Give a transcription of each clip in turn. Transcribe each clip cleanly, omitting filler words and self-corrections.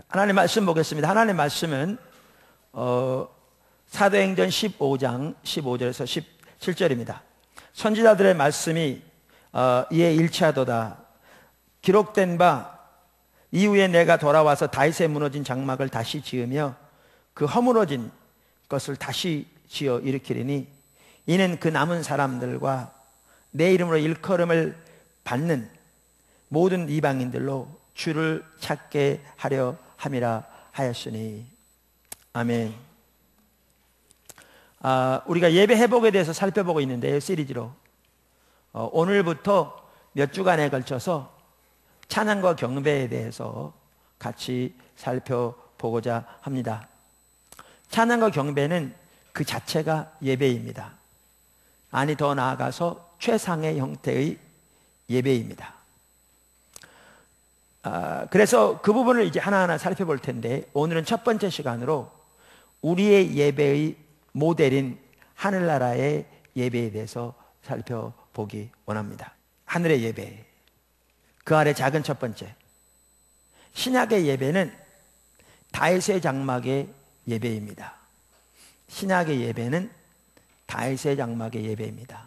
하나님 말씀 보겠습니다. 하나님 말씀은 사도행전 15장 15절에서 17절입니다. 선지자들의 말씀이 이에 일치하도다. 기록된 바 이후에 내가 돌아와서 다윗의 무너진 장막을 다시 지으며 그 허물어진 것을 다시 지어 일으키리니 이는 그 남은 사람들과 내 이름으로 일컬음을 받는 모든 이방인들로 주를 찾게 하려 함이라 하였으니. 아멘. 우리가 예배 회복에 대해서 살펴보고 있는데요, 시리즈로 오늘부터 몇 주간에 걸쳐서 찬양과 경배에 대해서 같이 살펴보고자 합니다. 찬양과 경배는 그 자체가 예배입니다. 아니 더 나아가서 최상의 형태의 예배입니다. 그래서 그 부분을 이제 하나하나 살펴볼 텐데, 오늘은 첫 번째 시간으로 우리의 예배의 모델인 하늘나라의 예배에 대해서 살펴보기 원합니다. 하늘의 예배, 그 아래 작은 첫 번째, 신약의 예배는 다윗의 장막의 예배입니다. 신약의 예배는 다윗의 장막의 예배입니다.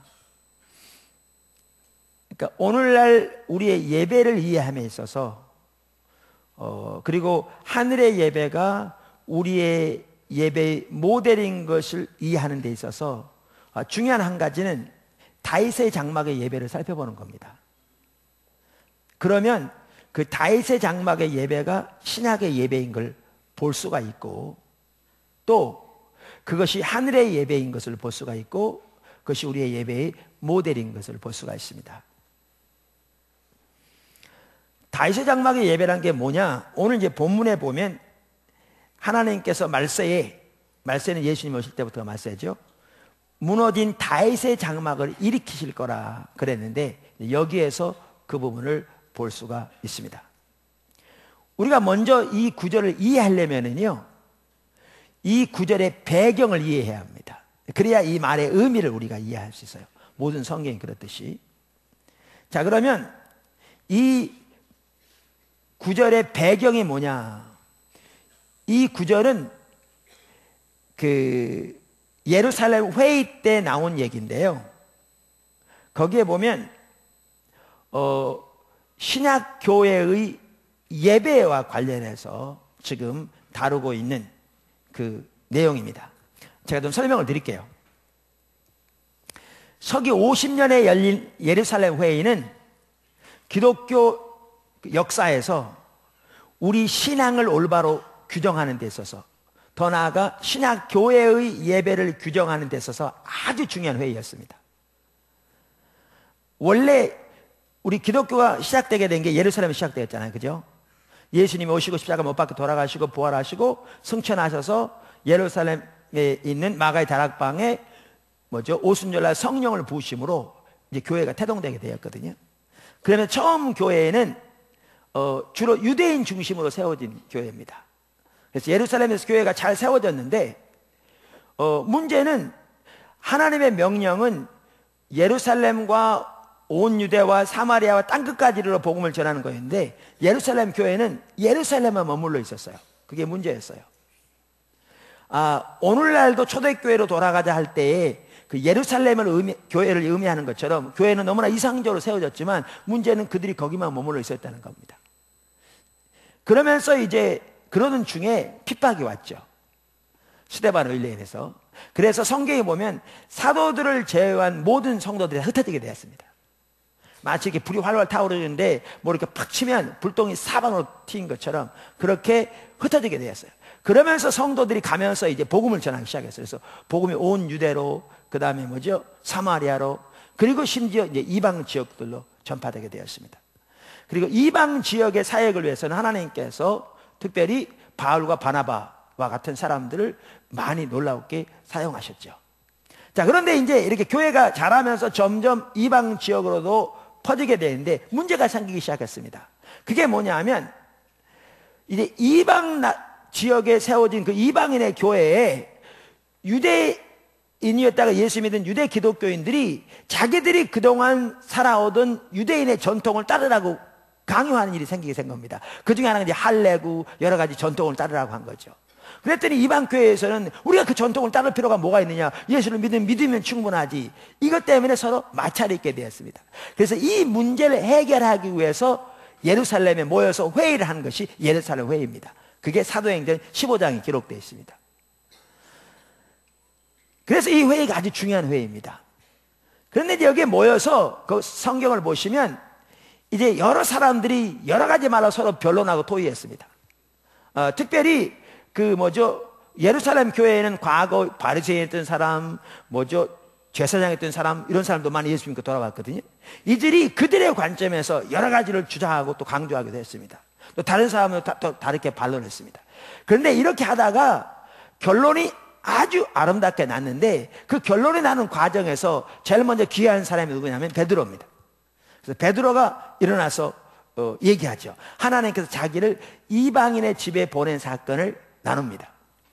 그러니까 오늘날 우리의 예배를 이해함에 있어서 그리고 하늘의 예배가 우리의 예배의 모델인 것을 이해하는 데 있어서 중요한 한 가지는 다윗의 장막의 예배를 살펴보는 겁니다. 그러면 그 다윗의 장막의 예배가 신약의 예배인 걸 볼 수가 있고, 또 그것이 하늘의 예배인 것을 볼 수가 있고, 그것이 우리의 예배의 모델인 것을 볼 수가 있습니다. 다윗의 장막의 예배란 게 뭐냐? 오늘 이제 본문에 보면 하나님께서 말세는 예수님 오실 때부터 말세죠. 무너진 다윗의 장막을 일으키실 거라 그랬는데, 여기에서 그 부분을 볼 수가 있습니다. 우리가 먼저 이 구절을 이해하려면요, 이 구절의 배경을 이해해야 합니다. 그래야 이 말의 의미를 우리가 이해할 수 있어요. 모든 성경이 그렇듯이. 자, 그러면 이 구절의 배경이 뭐냐? 이 구절은 그 예루살렘 회의 때 나온 얘기인데요, 거기에 보면 신약 교회의 예배와 관련해서 지금 다루고 있는 그 내용입니다. 제가 좀 설명을 드릴게요. 서기 50년에 열린 예루살렘 회의는 기독교 역사에서 우리 신앙을 올바로 규정하는 데 있어서, 더 나아가 신약 교회의 예배를 규정하는 데 있어서 아주 중요한 회의였습니다. 원래 우리 기독교가 시작되게 된 게 예루살렘에 시작되었잖아요, 그죠? 예수님이 오시고 십자가 못 박혀 돌아가시고 부활하시고 승천하셔서 예루살렘에 있는 마가의 다락방에 오순절날 성령을 부으심으로 이제 교회가 태동되게 되었거든요. 그러면 처음 교회는 주로 유대인 중심으로 세워진 교회입니다. 그래서 예루살렘에서 교회가 잘 세워졌는데, 문제는 하나님의 명령은 예루살렘과 온 유대와 사마리아와 땅끝까지 이르러 복음을 전하는 거였는데, 예루살렘 교회는 예루살렘에 머물러 있었어요. 그게 문제였어요. 오늘날도 초대교회로 돌아가자 할 때에 그 예루살렘을 교회를 의미하는 것처럼 교회는 너무나 이상적으로 세워졌지만, 문제는 그들이 거기만 머물러 있었다는 겁니다. 그러면서 이제 그러는 중에 핍박이 왔죠. 스데반 의뢰인에서. 그래서 성경에 보면 사도들을 제외한 모든 성도들이 흩어지게 되었습니다. 마치 이렇게 불이 활활 타오르는데 뭐 이렇게 팍 치면 불똥이 사방으로 튀인 것처럼 그렇게 흩어지게 되었어요. 그러면서 성도들이 가면서 이제 복음을 전하기 시작했어요. 그래서 복음이 온 유대로, 그 다음에 사마리아로, 그리고 심지어 이제 이방 지역들로 전파되게 되었습니다. 그리고 이방 지역의 사역을 위해서는 하나님께서 특별히 바울과 바나바와 같은 사람들을 많이 놀랍게 사용하셨죠. 자, 그런데 이제 이렇게 교회가 자라면서 점점 이방 지역으로도 퍼지게 되는데 문제가 생기기 시작했습니다. 그게 뭐냐 하면, 이제 이방 지역에 세워진 그 이방인의 교회에 유대인이었다가 예수 믿은 유대 기독교인들이 자기들이 그동안 살아오던 유대인의 전통을 따르라고 강요하는 일이 생기게 된 겁니다. 그 중에 하나가 이제 할례고 여러 가지 전통을 따르라고 한 거죠. 그랬더니 이방 교회에서는 우리가 그 전통을 따를 필요가 뭐가 있느냐, 예수를 믿으면 충분하지, 이것 때문에 서로 마찰이 있게 되었습니다. 그래서 이 문제를 해결하기 위해서 예루살렘에 모여서 회의를 한 것이 예루살렘 회의입니다. 그게 사도행전 15장에 기록되어 있습니다. 그래서 이 회의가 아주 중요한 회의입니다. 그런데 이제 여기에 모여서 그 성경을 보시면 이제 여러 사람들이 여러 가지 말로 서로 변론하고 토의했습니다. 특별히 예루살렘 교회에는 과거 바리새인이었던 사람, 제사장이었던 사람, 이런 사람도 많이 예수 믿고 돌아왔거든요. 이들이 그들의 관점에서 여러 가지를 주장하고 또 강조하기도 했습니다. 또 다른 사람은 또 다르게 반론했습니다. 그런데 이렇게 하다가 결론이 아주 아름답게 났는데, 그 결론이 나는 과정에서 제일 먼저 기여한 사람이 누구냐면 베드로입니다. 그래서 베드로가 일어나서 얘기하죠. 하나님께서 자기를 이방인의 집에 보낸 사건을 나눕니다.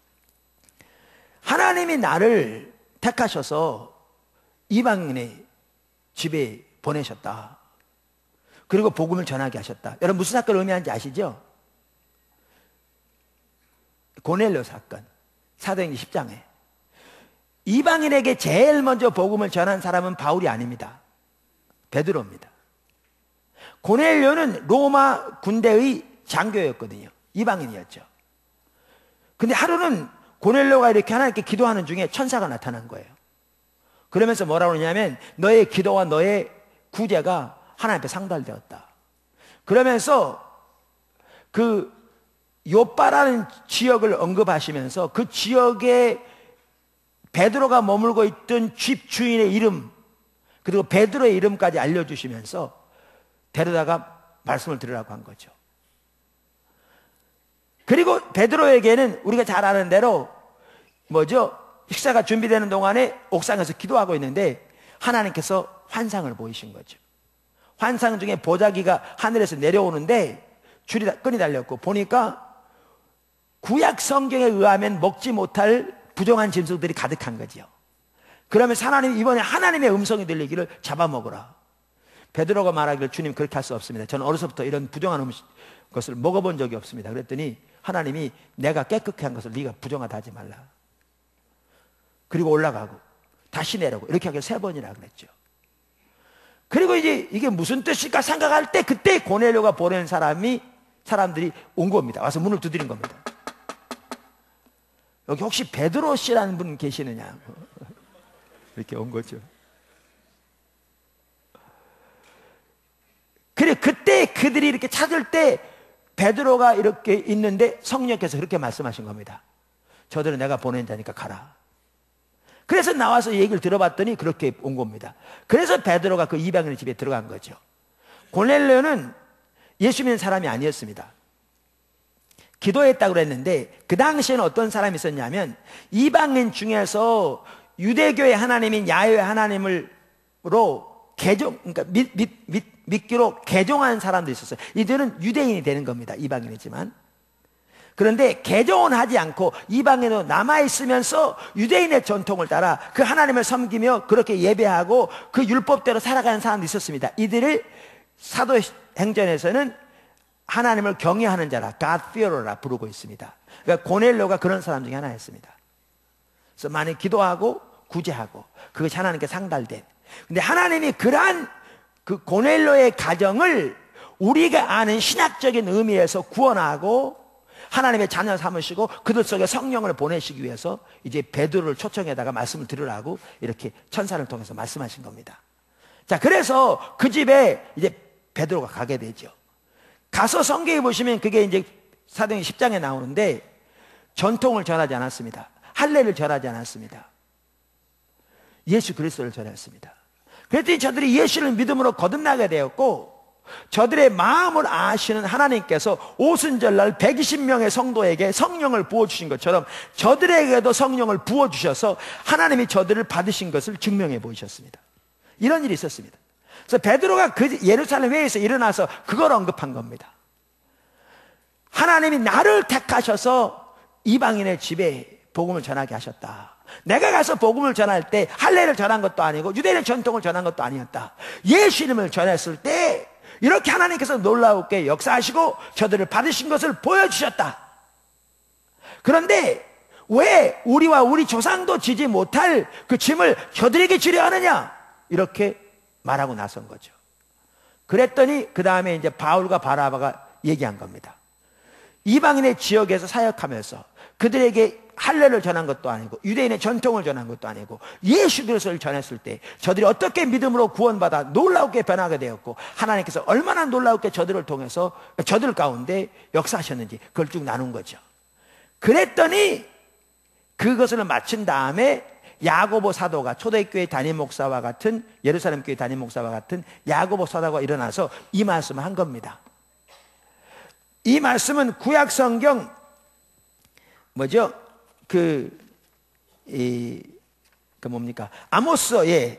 하나님이 나를 택하셔서 이방인의 집에 보내셨다. 그리고 복음을 전하게 하셨다. 여러분 무슨 사건을 의미하는지 아시죠? 고넬료 사건, 사도행전 10장에 이방인에게 제일 먼저 복음을 전한 사람은 바울이 아닙니다. 베드로입니다. 고넬료는 로마 군대의 장교였거든요. 이방인이었죠. 근데 하루는 고넬료가 이렇게 하나님께 기도하는 중에 천사가 나타난 거예요. 그러면서 뭐라고 그러냐면 너의 기도와 너의 구제가 하나님 앞에 상달되었다. 그러면서 그 요빠라는 지역을 언급하시면서 그 지역에 베드로가 머물고 있던 집 주인의 이름, 그리고 베드로의 이름까지 알려주시면서 데려다가 말씀을 드리라고 한 거죠. 그리고 베드로에게는 우리가 잘 아는 대로 식사가 준비되는 동안에 옥상에서 기도하고 있는데 하나님께서 환상을 보이신 거죠. 환상 중에 보자기가 하늘에서 내려오는데 끈이 달렸고, 보니까 구약 성경에 의하면 먹지 못할 부정한 짐승들이 가득한 거죠. 그러면서 하나님, 이번에 하나님의 음성이 들리기를 잡아먹으라. 베드로가 말하기를 주님 그렇게 할 수 없습니다. 저는 어려서부터 이런 부정한 것을 먹어본 적이 없습니다. 그랬더니 하나님이 내가 깨끗게 한 것을 네가 부정하다 하지 말라. 그리고 올라가고 다시 내려오고 이렇게 하길 3번이라 그랬죠. 그리고 이제 이게 무슨 뜻일까 생각할 때 그때 고넬료가 보낸 사람들이 온 겁니다. 와서 문을 두드린 겁니다. 여기 혹시 베드로 씨라는 분 계시느냐? 이렇게 온 거죠. 그래, 그때 그들이 이렇게 찾을 때 베드로가 이렇게 있는데 성령께서 그렇게 말씀하신 겁니다. 저들은 내가 보낸 자니까 가라. 그래서 나와서 얘기를 들어봤더니 그렇게 온 겁니다. 그래서 베드로가 그 이방인의 집에 들어간 거죠. 고넬료는 예수 믿는 사람이 아니었습니다. 기도했다고 그랬는데 그 당시에는 어떤 사람이 있었냐면 이방인 중에서 유대교의 하나님인 야훼 하나님으로 그러니까 믿기로 개종한 사람도 있었어요. 이들은 유대인이 되는 겁니다. 이방인이지만. 그런데 개종은 하지 않고 이방인으로 남아있으면서 유대인의 전통을 따라 그 하나님을 섬기며 그렇게 예배하고 그 율법대로 살아가는 사람도 있었습니다. 이들을 사도행전에서는 하나님을 경외하는 자라, God fearer라 부르고 있습니다. 그러니까 고넬료가 그런 사람 중에 하나였습니다. 그래서 많이 기도하고 구제하고 그것이 하나님께 상달된. 근데 하나님이 그러한 그 고넬료의 가정을 우리가 아는 신학적인 의미에서 구원하고 하나님의 자녀 삼으시고 그들 속에 성령을 보내시기 위해서 이제 베드로를 초청해다가 말씀을 들으라고 이렇게 천사를 통해서 말씀하신 겁니다. 자, 그래서 그 집에 이제 베드로가 가게 되죠. 가서 성경에 보시면 그게 이제 사도행전 10장에 나오는데 전통을 전하지 않았습니다. 할례를 전하지 않았습니다. 예수 그리스도를 전했습니다. 그랬더니 저들이 예수를 믿음으로 거듭나게 되었고 저들의 마음을 아시는 하나님께서 오순절날 120명의 성도에게 성령을 부어주신 것처럼 저들에게도 성령을 부어주셔서 하나님이 저들을 받으신 것을 증명해 보이셨습니다. 이런 일이 있었습니다. 그래서 베드로가 그 예루살렘 회의에서 일어나서 그걸 언급한 겁니다. 하나님이 나를 택하셔서 이방인의 집에 복음을 전하게 하셨다. 내가 가서 복음을 전할 때 할례를 전한 것도 아니고 유대인의 전통을 전한 것도 아니었다. 예수 이름을 전했을 때 이렇게 하나님께서 놀라웠게 역사하시고 저들을 받으신 것을 보여주셨다. 그런데 왜 우리와 우리 조상도 지지 못할 그 짐을 저들에게 주려 하느냐? 이렇게 말하고 나선 거죠. 그랬더니 그 다음에 이제 바울과 바나바가 얘기한 겁니다. 이방인의 지역에서 사역하면서 그들에게 할례를 전한 것도 아니고 유대인의 전통을 전한 것도 아니고 예수 그리스도를 전했을 때 저들이 어떻게 믿음으로 구원받아 놀라우게 변하게 되었고 하나님께서 얼마나 놀라우게 저들을 통해서 저들 가운데 역사하셨는지 그걸 쭉 나눈 거죠. 그랬더니 그것을 마친 다음에 야고보 사도가 초대교회 담임 목사와 같은 예루살렘 교회 담임 목사와 같은 야고보 사도가 일어나서 이 말씀을 한 겁니다. 이 말씀은 구약 성경 뭐죠? 뭡니까? 아모스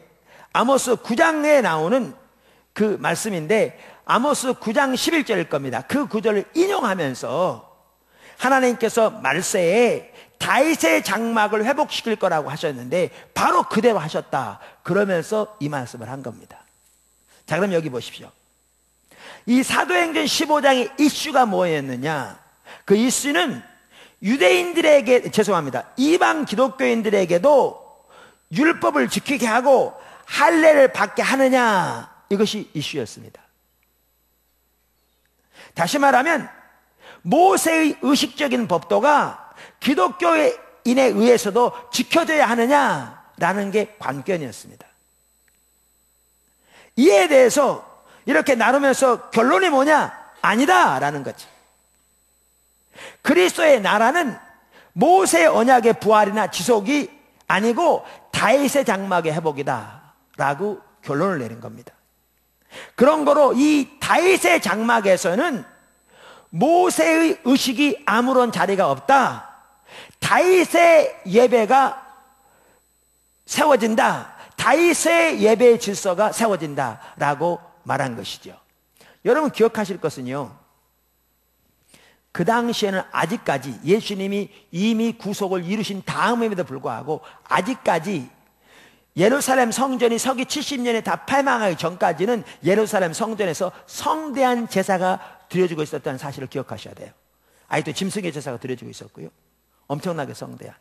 9장에 나오는 그 말씀인데 아모스 9장 11절일 겁니다. 그 구절을 인용하면서 하나님께서 말세에 다윗의 장막을 회복시킬 거라고 하셨는데 바로 그대로 하셨다. 그러면서 이 말씀을 한 겁니다. 자, 그럼 여기 보십시오. 이 사도행전 15장의 이슈가 뭐였느냐? 그 이슈는 이방 기독교인들에게도 율법을 지키게 하고 할례를 받게 하느냐, 이것이 이슈였습니다. 다시 말하면 모세의 의식적인 법도가 기독교인에 의해서도 지켜져야 하느냐라는 게 관건이었습니다. 이에 대해서 이렇게 나누면서 결론이 뭐냐? 아니다라는 거죠. 그리스도의 나라는 모세의 언약의 부활이나 지속이 아니고 다윗의 장막의 회복이다 라고 결론을 내린 겁니다. 그런 거로 이 다윗의 장막에서는 모세의 의식이 아무런 자리가 없다. 다윗의 예배가 세워진다. 다윗의 예배의 질서가 세워진다 라고 말한 것이죠. 여러분 기억하실 것은요, 그 당시에는 아직까지 예수님이 이미 구속을 이루신 다음임에도 불구하고 아직까지 예루살렘 성전이 서기 70년에 다 패망하기 전까지는 예루살렘 성전에서 성대한 제사가 드려지고 있었다는 사실을 기억하셔야 돼요. 아직도 짐승의 제사가 드려지고 있었고요. 엄청나게 성대한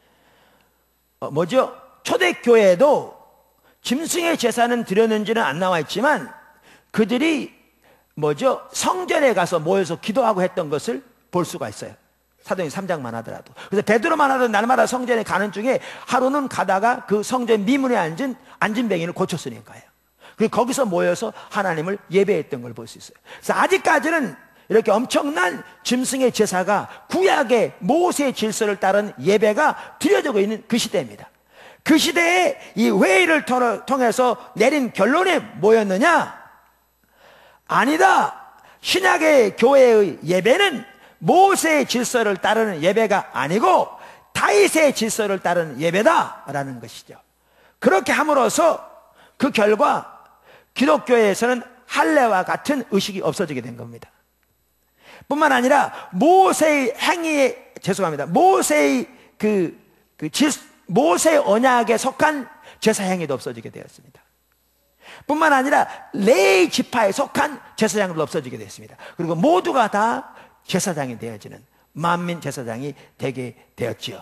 초대교회에도 짐승의 제사는 드렸는지는 안 나와 있지만 그들이 성전에 가서 모여서 기도하고 했던 것을 볼 수가 있어요. 사도행전 3장만 하더라도. 그래서 베드로만 하던 날마다 성전에 가는 중에 하루는 가다가 그 성전 미문에 앉은 안진뱅이를 고쳤으니까요. 그리고 거기서 모여서 하나님을 예배했던 걸 볼 수 있어요. 그래서 아직까지는 이렇게 엄청난 짐승의 제사가 구약의 모세의 질서를 따른 예배가 드려지고 있는 그 시대입니다. 그 시대에 이 회의를 통해서 내린 결론이 뭐였느냐? 아니다. 신약의 교회의 예배는 모세의 질서를 따르는 예배가 아니고 다윗의 질서를 따르는 예배다라는 것이죠. 그렇게 함으로써 그 결과 기독교에서는 할례와 같은 의식이 없어지게 된 겁니다. 뿐만 아니라 모세의 모세의 언약에 속한 제사 행위도 없어지게 되었습니다. 뿐만 아니라 레위 지파에 속한 제사장도 없어지게 됐습니다. 그리고 모두가 다 제사장이 되어지는 만민 제사장이 되게 되었지요.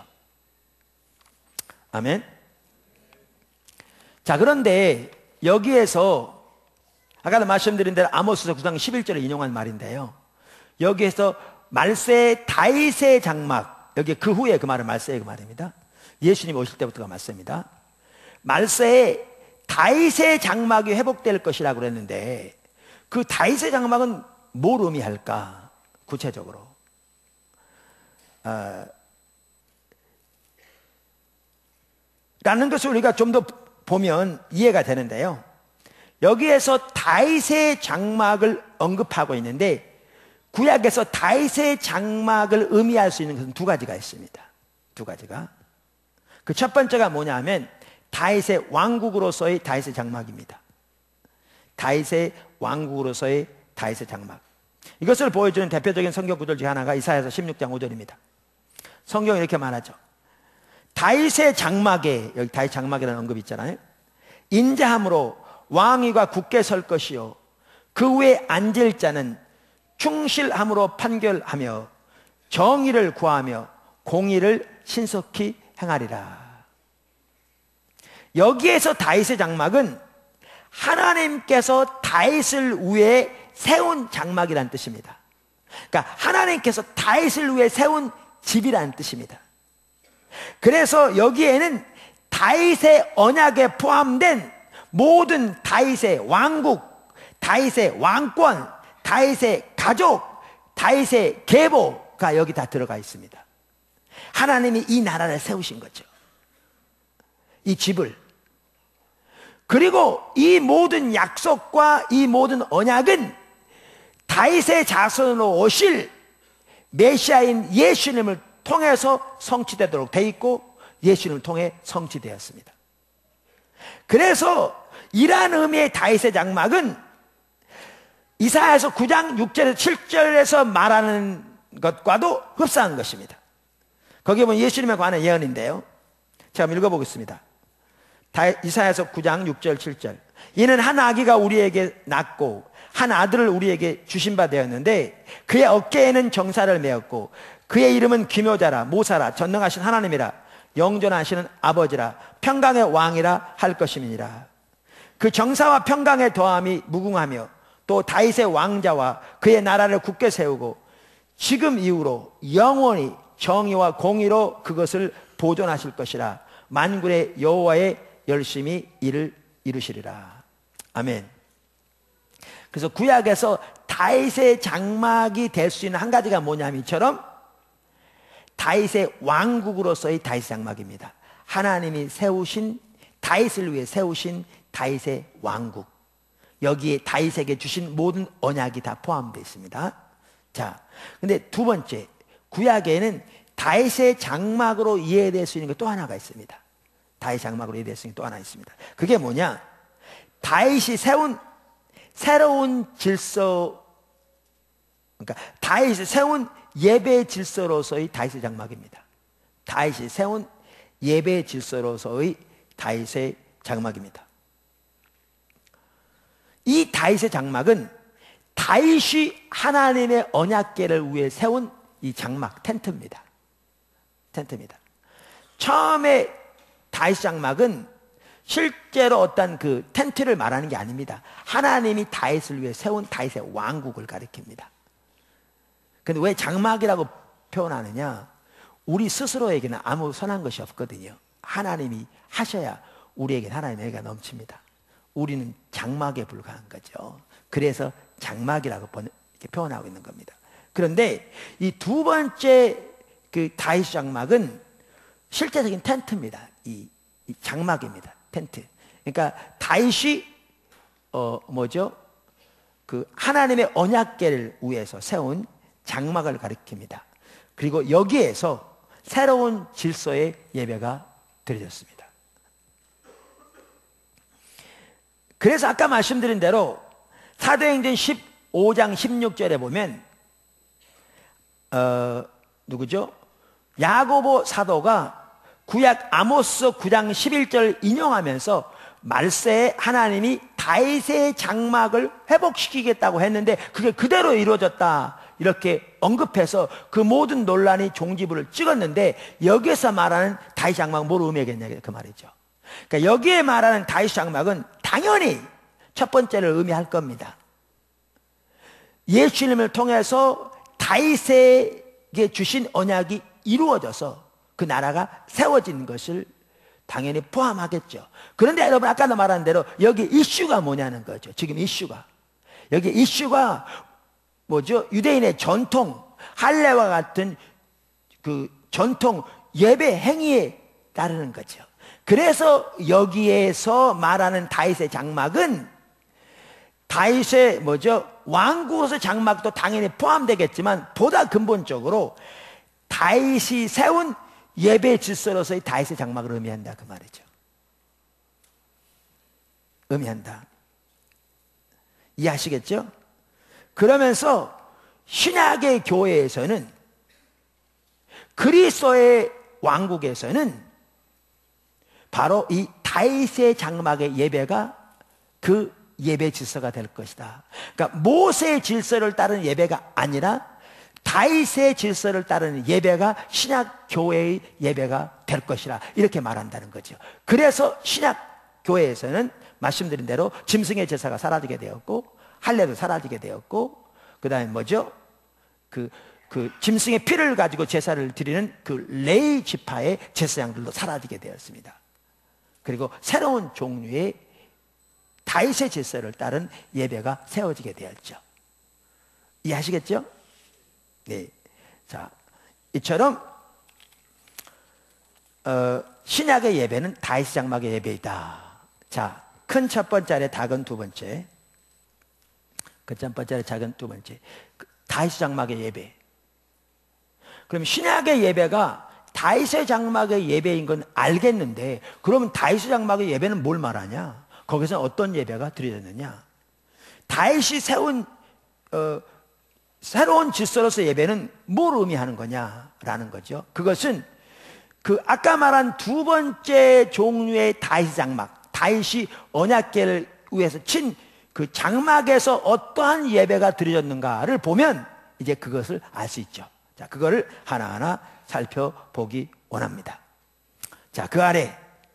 아멘. 자, 그런데 여기에서 아까도 말씀드린 대로 아모스서 9장 11절을 인용한 말인데요, 여기에서 말세의 다윗의 장막, 여기 그 후에 그 말은 말세의 그 말입니다. 예수님 오실 때부터가 말세입니다. 말세에 다윗의 장막이 회복될 것이라고 그랬는데 그 다윗의 장막은 뭘 의미할까? 구체적으로 라는 것을 우리가 좀 더 보면 이해가 되는데요, 여기에서 다윗의 장막을 언급하고 있는데 구약에서 다윗의 장막을 의미할 수 있는 것은 두 가지가 있습니다. 두 가지가. 그 첫 번째가 뭐냐면 다윗의 왕국으로서의 다윗의 장막입니다. 다윗의 왕국으로서의 다윗의 장막. 이것을 보여주는 대표적인 성경 구절 중 하나가 이사야서 16장 5절입니다. 성경이 이렇게 말하죠. 다윗의 장막에, 여기 다윗 장막이라는 언급이 있잖아요. 인자함으로 왕위가 굳게 설 것이요 그 위에 앉을 자는 충실함으로 판결하며 정의를 구하며 공의를 신속히 행하리라. 여기에서 다윗의 장막은 하나님께서 다윗을 위해 세운 장막이라는 뜻입니다. 그러니까 하나님께서 다윗을 위해 세운 집이라는 뜻입니다. 그래서 여기에는 다윗의 언약에 포함된 모든 다윗의 왕국, 다윗의 왕권, 다윗의 가족, 다윗의 계보가 여기 다 들어가 있습니다. 하나님이 이 나라를 세우신 거죠. 이 집을. 그리고 이 모든 약속과 이 모든 언약은 다윗의 자손으로 오실 메시아인 예수님을 통해서 성취되도록 돼 있고 예수님을 통해 성취되었습니다. 그래서 이러한 의미의 다윗의 장막은 이사야서 9장 6절에서 7절에서 말하는 것과도 흡사한 것입니다. 거기에 보면 예수님에 관한 예언인데요. 제가 한번 읽어보겠습니다. 이사야서 9장 6절 7절. 이는 한 아기가 우리에게 낳고 한 아들을 우리에게 주신 바 되었는데 그의 어깨에는 정사를 메었고 그의 이름은 기묘자라 모사라 전능하신 하나님이라 영존하시는 아버지라 평강의 왕이라 할 것임이니라. 그 정사와 평강의 더함이 무궁하며 또 다윗의 왕자와 그의 나라를 굳게 세우고 지금 이후로 영원히 정의와 공의로 그것을 보존하실 것이라. 만군의 여호와의 열심히 이를 이루시리라. 아멘. 그래서 구약에서 다윗의 장막이 될 수 있는 한 가지가 뭐냐면 이처럼 다윗의 왕국으로서의 다윗 장막입니다. 하나님이 세우신 다윗을 위해 세우신 다윗의 왕국. 여기에 다윗에게 주신 모든 언약이 다 포함되어 있습니다. 자, 근데 두 번째, 구약에는 다윗의 장막으로 이해될 수 있는 게 또 하나가 있습니다. 다윗 장막으로 이해될 수 있는 게 또 하나 있습니다. 그게 뭐냐? 다윗이 세운 새로운 질서, 그러니까 다윗이 세운 예배 질서로서의 다윗의 장막입니다. 다윗이 세운 예배 질서로서의 다윗의 장막입니다. 이 다윗의 장막은 다윗이 하나님의 언약궤를 위해 세운 이 장막, 텐트입니다. 텐트입니다. 처음에 다윗 장막은 실제로 어떤 그 텐트를 말하는 게 아닙니다. 하나님이 다윗을 위해 세운 다윗의 왕국을 가리킵니다. 근데 왜 장막이라고 표현하느냐? 우리 스스로에게는 아무 선한 것이 없거든요. 하나님이 하셔야 우리에게 하나님의 은혜가 넘칩니다. 우리는 장막에 불과한 거죠. 그래서 장막이라고 이렇게 표현하고 있는 겁니다. 그런데 이 두 번째 그 다윗 장막은 실제적인 텐트입니다. 이 장막입니다. 텐트. 그러니까 다윗이 그 하나님의 언약궤를 위해서 세운 장막을 가리킵니다. 그리고 여기에서 새로운 질서의 예배가 드려졌습니다. 그래서 아까 말씀드린 대로 사도행전 15장 16절에 보면 누구죠? 야고보 사도가 구약 아모스 9장 11절 인용하면서 말세에 하나님이 다윗의 장막을 회복시키겠다고 했는데 그게 그대로 이루어졌다 이렇게 언급해서 그 모든 논란이 종지부를 찍었는데 여기에서 말하는 다윗 장막은 뭘 의미하겠냐 그 말이죠. 그러니까 여기에 말하는 다윗 장막은 당연히 첫 번째를 의미할 겁니다. 예수님을 통해서 다윗에게 주신 언약이 이루어져서 그 나라가 세워진 것을 당연히 포함하겠죠. 그런데 여러분 아까도 말한 대로 여기 이슈가 뭐냐는 거죠. 지금 이슈가 여기 이슈가 뭐죠? 유대인의 전통 할례와 같은 그 전통 예배 행위에 따르는 거죠. 그래서 여기에서 말하는 다윗의 장막은 다윗의 왕국에서 장막도 당연히 포함되겠지만 보다 근본적으로 다윗이 세운 예배 질서로서의 다윗의 장막을 의미한다 그 말이죠. 의미한다. 이해하시겠죠? 그러면서 신약의 교회에서는 그리스도의 왕국에서는 바로 이 다윗의 장막의 예배가 그 예배 질서가 될 것이다. 그러니까 모세의 질서를 따르는 예배가 아니라 다윗의 질서를 따르는 예배가 신약 교회의 예배가 될 것이라 이렇게 말한다는 거죠. 그래서 신약 교회에서는 말씀드린 대로 짐승의 제사가 사라지게 되었고 할례도 사라지게 되었고 그 다음에 뭐죠? 그 짐승의 피를 가지고 제사를 드리는 그 레위 지파의 제사장들도 사라지게 되었습니다. 그리고 새로운 종류의 다윗의 질서를 따른 예배가 세워지게 되었죠. 이해하시겠죠? 네. 자, 이처럼 신약의 예배는 다윗 장막의 예배이다. 자, 큰 첫 번째, 작은 두 번째. 큰 첫 번째, 작은 두 번째. 다윗 장막의 예배. 그럼 신약의 예배가 다윗의 장막의 예배인 건 알겠는데, 그러면 다윗의 장막의 예배는 뭘 말하냐? 거기서 어떤 예배가 드려졌느냐? 다윗이 세운 새로운 질서로서 예배는 뭘 의미하는 거냐라는 거죠. 그것은 그 아까 말한 두 번째 종류의 다윗 장막, 다윗이 언약궤를 위해서 친 그 장막에서 어떠한 예배가 드려졌는가를 보면 이제 그것을 알 수 있죠. 자, 그거를 하나하나 살펴보기 원합니다. 자, 그 아래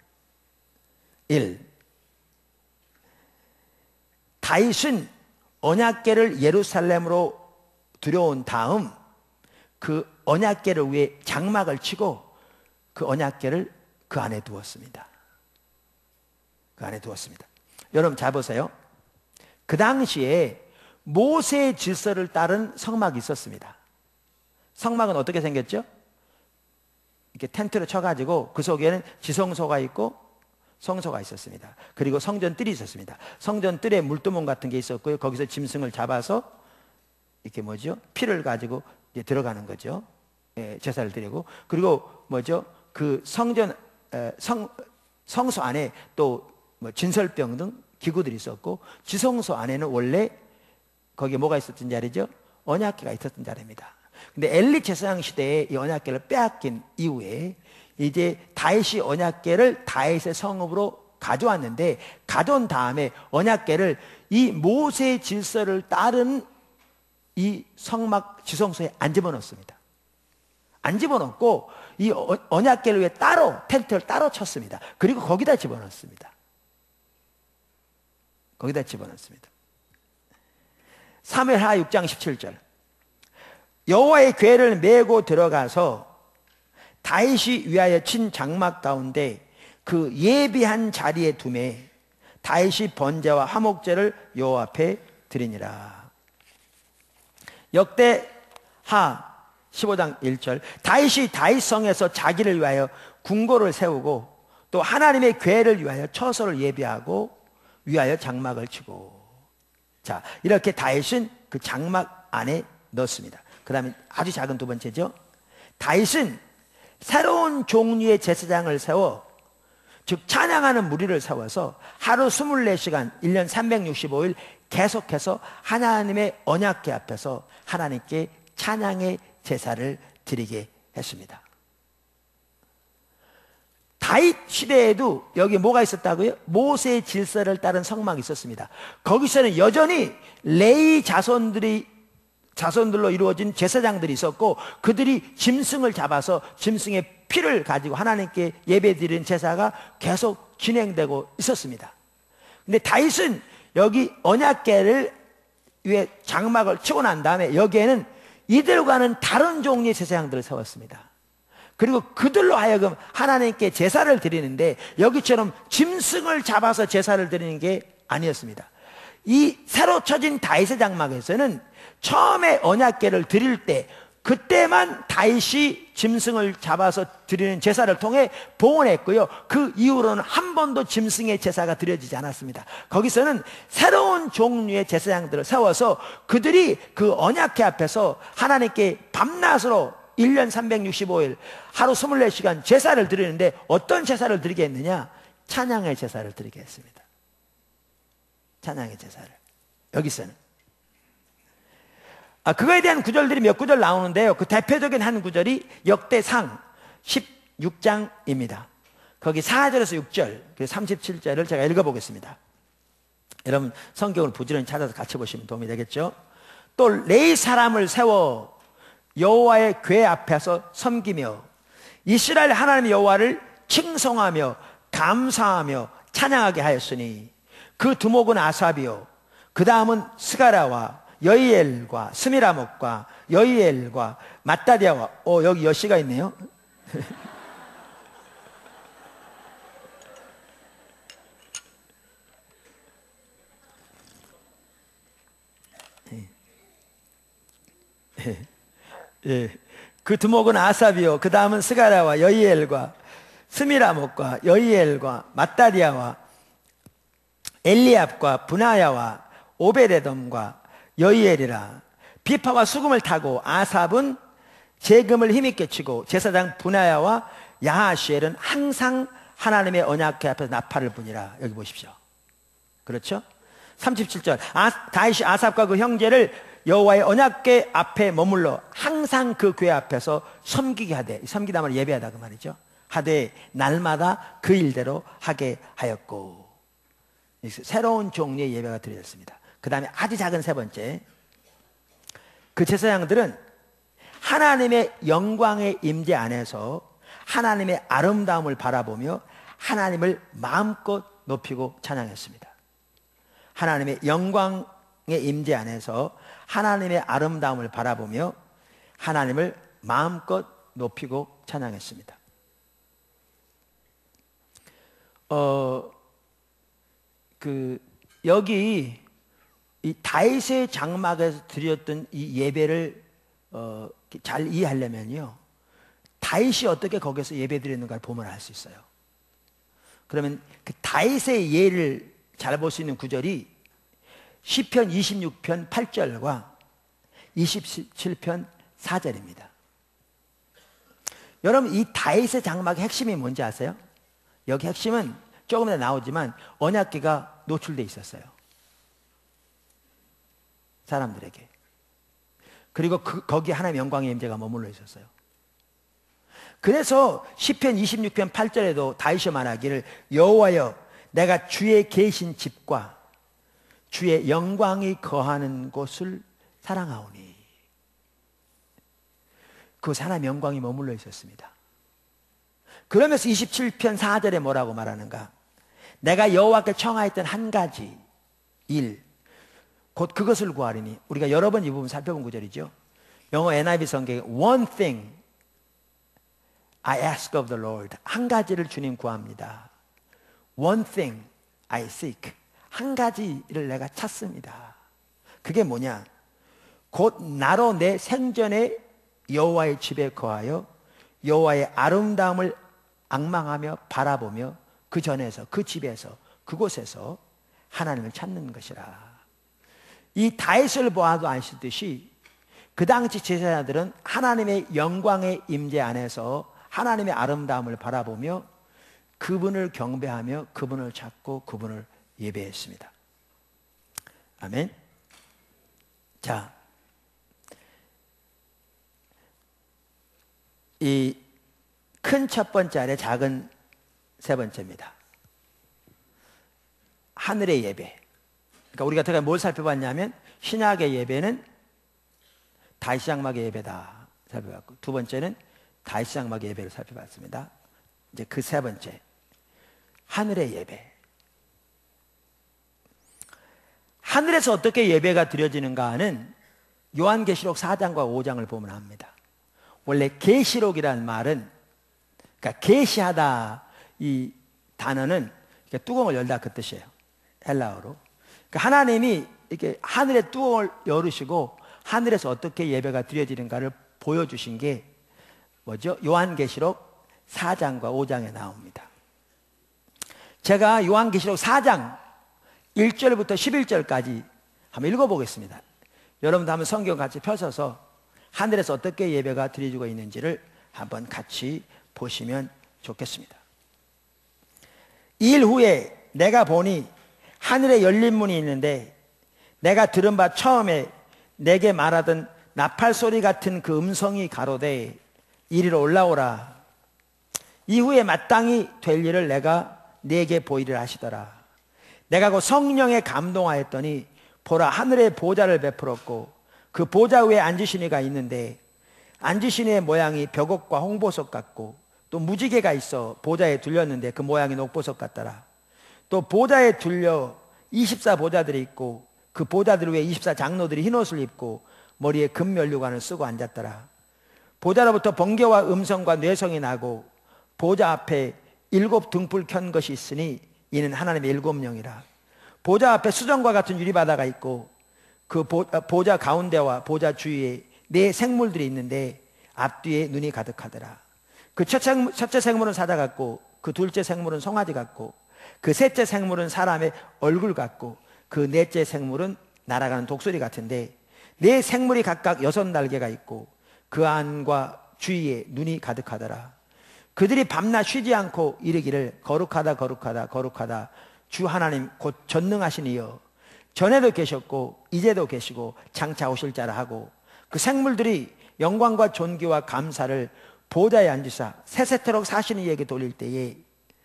1. 다윗은 언약궤를 예루살렘으로 들여온 다음 그 언약궤를 위해 장막을 치고 그 언약궤를 그 안에 두었습니다. 그 안에 두었습니다. 여러분 잘 보세요. 그 당시에 모세의 질서를 따른 성막이 있었습니다. 성막은 어떻게 생겼죠? 이렇게 텐트를 쳐가지고 그 속에는 지성소가 있고 성소가 있었습니다. 그리고 성전뜰이 있었습니다. 성전뜰에 물두멍 같은 게 있었고요. 거기서 짐승을 잡아서 이렇게 뭐죠? 피를 가지고 이제 들어가는 거죠. 예, 제사를 드리고. 그리고 뭐죠? 그 성전 성소 안에 또 뭐 진설병 등 기구들이 있었고, 지성소 안에는 원래 거기에 뭐가 있었던 자리죠? 언약궤가 있었던 자리입니다. 근데 엘리 제사장 시대에 이 언약궤를 빼앗긴 이후에 이제 다윗이 언약궤를 다윗의 성읍으로 가져왔는데, 가져온 다음에 언약궤를 이 모세의 질서를 따른 이 성막 지성소에 안 집어넣습니다. 안 집어넣고 이 언약궤를 위해 따로 텐트를 따로 쳤습니다. 그리고 거기다 집어넣습니다. 거기다 집어넣습니다. 사무엘하 6장 17절. 여호와의 궤를 메고 들어가서 다윗이 위하여 친 장막 가운데 그 예비한 자리에 두매 다윗이 번제와 화목제를 여호와 앞에 드리니라. 역대하 15장 1절. 다윗이 다윗성에서 자기를 위하여 궁궐을 세우고 또 하나님의 궤를 위하여 처소를 예비하고 위하여 장막을 치고. 자, 이렇게 다윗은 그 장막 안에 넣습니다. 그 다음에 아주 작은 두 번째죠. 다윗은 새로운 종류의 제사장을 세워, 즉 찬양하는 무리를 세워서 하루 24시간 1년 365일 계속해서 하나님의 언약궤 앞에서 하나님께 찬양의 제사를 드리게 했습니다. 다윗 시대에도 여기 뭐가 있었다고요? 모세의 질서를 따른 성막이 있었습니다. 거기서는 여전히 레위 자손들로 이루어진 제사장들이 있었고, 그들이 짐승을 잡아서 짐승의 피를 가지고 하나님께 예배드리는 제사가 계속 진행되고 있었습니다. 근데 다윗은 여기 언약궤를 위해 장막을 치고 난 다음에 여기에는 이들과는 다른 종류의 제사장들을 세웠습니다. 그리고 그들로 하여금 하나님께 제사를 드리는데 여기처럼 짐승을 잡아서 제사를 드리는 게 아니었습니다. 이 새로 쳐진 다윗의 장막에서는 처음에 언약궤를 드릴 때 그때만 다윗이 짐승을 잡아서 드리는 제사를 통해 봉헌했고요. 그 이후로는 한 번도 짐승의 제사가 드려지지 않았습니다. 거기서는 새로운 종류의 제사장들을 세워서 그들이 그 언약궤 앞에서 하나님께 밤낮으로 1년 365일 하루 24시간 제사를 드리는데, 어떤 제사를 드리게 했느냐? 찬양의 제사를 드리게 했습니다. 찬양의 제사를. 여기서는 그거에 대한 구절들이 몇 구절 나오는데요. 그 대표적인 한 구절이 역대상 16장입니다. 거기 4절에서 6절, 37절을 제가 읽어보겠습니다. 여러분 성경을 부지런히 찾아서 같이 보시면 도움이 되겠죠. 또 네 사람을 세워 여호와의 궤 앞에서 섬기며 이스라엘 하나님 여호와를 칭송하며 감사하며 찬양하게 하였으니 그 두목은 아삽이요 그 다음은 스가랴와 여이엘과 스미라목과 여이엘과 마따디아와 여기 여시가 있네요. 예. 그 두목은 아삽이요 그 다음은 스가랴와 여이엘과 스미라목과 여이엘과 마따디아와 엘리압과 분하야와 오베데돔과 여이엘이라. 비파와 수금을 타고 아삽은 재금을 힘있게 치고 제사장 분하야와 야하시엘은 항상 하나님의 언약궤 앞에서 나팔을 부니라. 여기 보십시오. 그렇죠? 37절 다윗이 아삽과 그 형제를 여호와의 언약궤 앞에 머물러 항상 그 궤 앞에서 섬기게 하되, 섬기다 말은 예배하다 그 말이죠. 하되 날마다 그 일대로 하게 하였고. 새로운 종류의 예배가 드려졌습니다. 그 다음에 아주 작은 세 번째, 그 제사장들은 하나님의 영광의 임재 안에서 하나님의 아름다움을 바라보며 하나님을 마음껏 높이고 찬양했습니다. 하나님의 영광의 임재 안에서 하나님의 아름다움을 바라보며 하나님을 마음껏 높이고 찬양했습니다. 여기 이 다윗의 장막에서 드렸던 이 예배를 잘 이해하려면요, 다윗이 어떻게 거기서 예배 드렸는가를 보면 알 수 있어요. 그러면 그 다윗의 예를 잘 볼 수 있는 구절이 시편 26편 8절과 27편 4절입니다. 여러분, 이 다윗의 장막의 핵심이 뭔지 아세요? 여기 핵심은 조금 더 나오지만 언약궤가 노출되어 있었어요. 사람들에게. 그리고 거기 하나님의 영광의 임재가 머물러 있었어요. 그래서 시편 26편 8절에도 다윗이 말하기를 여호와여 내가 주의 계신 집과 주의 영광이 거하는 곳을 사랑하오니. 그곳에 하나님의 영광이 머물러 있었습니다. 그러면서 27편 4절에 뭐라고 말하는가? 내가 여호와께 청하였던 한 가지 일 곧 그것을 구하리니. 우리가 여러 번 이 부분 살펴본 구절이죠. 영어 NIV 성경에 One thing I ask of the Lord. 한 가지를 주님 구합니다. One thing I seek. 한 가지를 내가 찾습니다. 그게 뭐냐? 곧 나로 내 생전에 여호와의 집에 거하여 여호와의 아름다움을 앙망하며 바라보며 그 전에서 그 집에서 그곳에서 하나님을 찾는 것이라. 이 다윗을 보아도 아시듯이 그 당시 제사장들은 하나님의 영광의 임재 안에서 하나님의 아름다움을 바라보며 그분을 경배하며 그분을 찾고 그분을 예배했습니다. 아멘. 자, 이 큰 첫 번째 아래 작은 세 번째입니다. 하늘의 예배. 그러니까 우리가 어떻게 뭘 살펴봤냐면 신약의 예배는 다윗 장막의 예배다 살펴봤고, 두 번째는 다윗 장막의 예배를 살펴봤습니다. 이제 그 세 번째, 하늘의 예배. 하늘에서 어떻게 예배가 드려지는가는 요한계시록 4장과 5장을 보면 압니다. 원래 계시록이라는 말은, 그러니까 계시하다 이 단어는 뚜껑을 열다 그 뜻이에요. 헬라어로. 그러니까 하나님이 이렇게 하늘의 뚜껑을 열으시고 하늘에서 어떻게 예배가 드려지는가를 보여주신 게 뭐죠? 요한계시록 4장과 5장에 나옵니다. 제가 요한계시록 4장 1절부터 11절까지 한번 읽어보겠습니다. 여러분도 한번 성경 같이 펴서서 하늘에서 어떻게 예배가 드려지고 있는지를 한번 같이 보시면 좋겠습니다. 이 일 후에 내가 보니 하늘에 열린 문이 있는데 내가 들은 바 처음에 내게 말하던 나팔 소리 같은 그 음성이 가로되 이리로 올라오라. 이후에 마땅히 될 일을 내가 네게 보이리라 하시더라. 내가 그 성령에 감동하였더니 보라 하늘의 보좌를 베풀었고 그 보좌 위에 앉으신 이가 있는데 앉으신 이의 모양이 벽옥과 홍보석 같고 또 무지개가 있어 보좌에 둘렸는데 그 모양이 녹보석 같더라. 또 보좌에 둘려 24보좌들이 있고 그 보좌들 위에 24장로들이 흰옷을 입고 머리에 금면류관을 쓰고 앉았더라. 보좌로부터 번개와 음성과 뇌성이 나고 보좌 앞에 7 등불 켠 것이 있으니 이는 하나님의 7 영이라. 보좌 앞에 수정과 같은 유리바다가 있고 그 보좌 가운데와 보좌 주위에 4 생물들이 있는데 앞뒤에 눈이 가득하더라. 그 첫째 생물은 사자 같고 그 둘째 생물은 송아지 같고 그 셋째 생물은 사람의 얼굴 같고 그 넷째 생물은 날아가는 독수리 같은데 4 생물이 각각 6 날개가 있고 그 안과 주위에 눈이 가득하더라. 그들이 밤낮 쉬지 않고 이르기를 거룩하다 거룩하다 거룩하다 주 하나님 곧 전능하신 이여 전에도 계셨고 이제도 계시고 장차 오실 자라 하고 그 생물들이 영광과 존귀와 감사를 보좌에 앉으사 세세토록 사신 이에게 돌릴 때에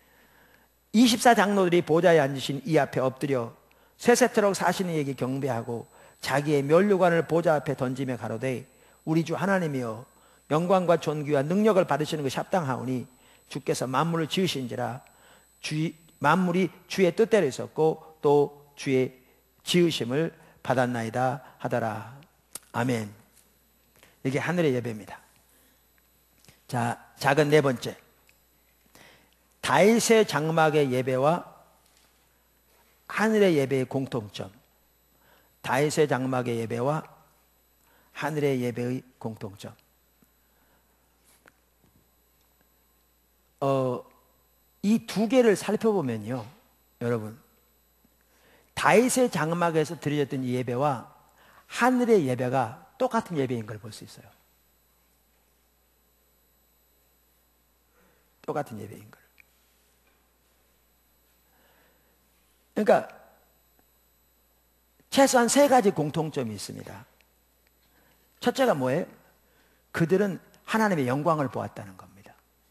24장로들이 보좌에 앉으신 이 앞에 엎드려 세세토록 사신 이에게 경배하고 자기의 면류관을 보좌 앞에 던지며 가로되 우리 주 하나님이여 영광과 존귀와 능력을 받으시는 것이 합당하오니 주께서 만물을 지으신지라 만물이 주의 뜻대로 있었고 또 주의 지으심을 받았나이다 하더라. 아멘. 이게 하늘의 예배입니다. 자, 작은 4번째. 다윗의 장막의 예배와 하늘의 예배의 공통점. 다윗의 장막의 예배와 하늘의 예배의 공통점. 이 2개를 살펴보면요, 여러분, 다윗의 장막에서 드려졌던 이 예배와 하늘의 예배가 똑같은 예배인 걸 볼 수 있어요. 똑같은 예배인 걸. 그러니까 최소한 3가지 공통점이 있습니다. 첫째가 뭐예요? 그들은 하나님의 영광을 보았다는 겁니다.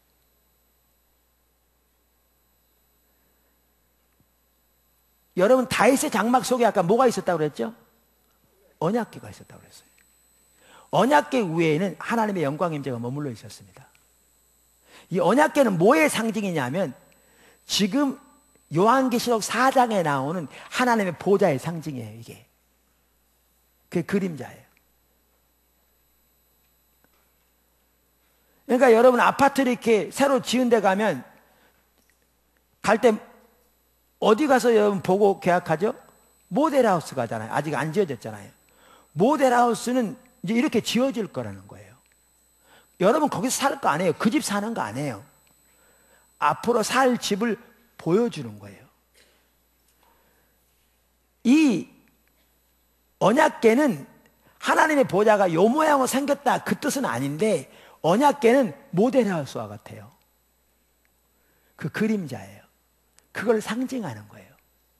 여러분, 다윗의 장막 속에 아까 뭐가 있었다고 그랬죠? 언약궤가 있었다고 그랬어요. 언약궤 위에는 하나님의 영광 임재가 머물러 있었습니다. 이 언약궤는 뭐의 상징이냐면 지금 요한계시록 4장에 나오는 하나님의 보좌의 상징이에요. 이게 그게 그림자예요. 그러니까 여러분, 아파트를 이렇게 새로 지은 데 가면 갈 때 어디 가서 여러분 보고 계약하죠? 모델하우스 가잖아요. 아직 안 지어졌잖아요. 모델하우스는 이제 이렇게 지어질 거라는 거예요. 여러분 거기서 살 거 아니에요. 그 집 사는 거 아니에요. 앞으로 살 집을 보여주는 거예요. 이 언약궤는 하나님의 보좌가 요 모양으로 생겼다 그 뜻은 아닌데 언약궤는 모델하우스와 같아요. 그 그림자예요. 그걸 상징하는 거예요.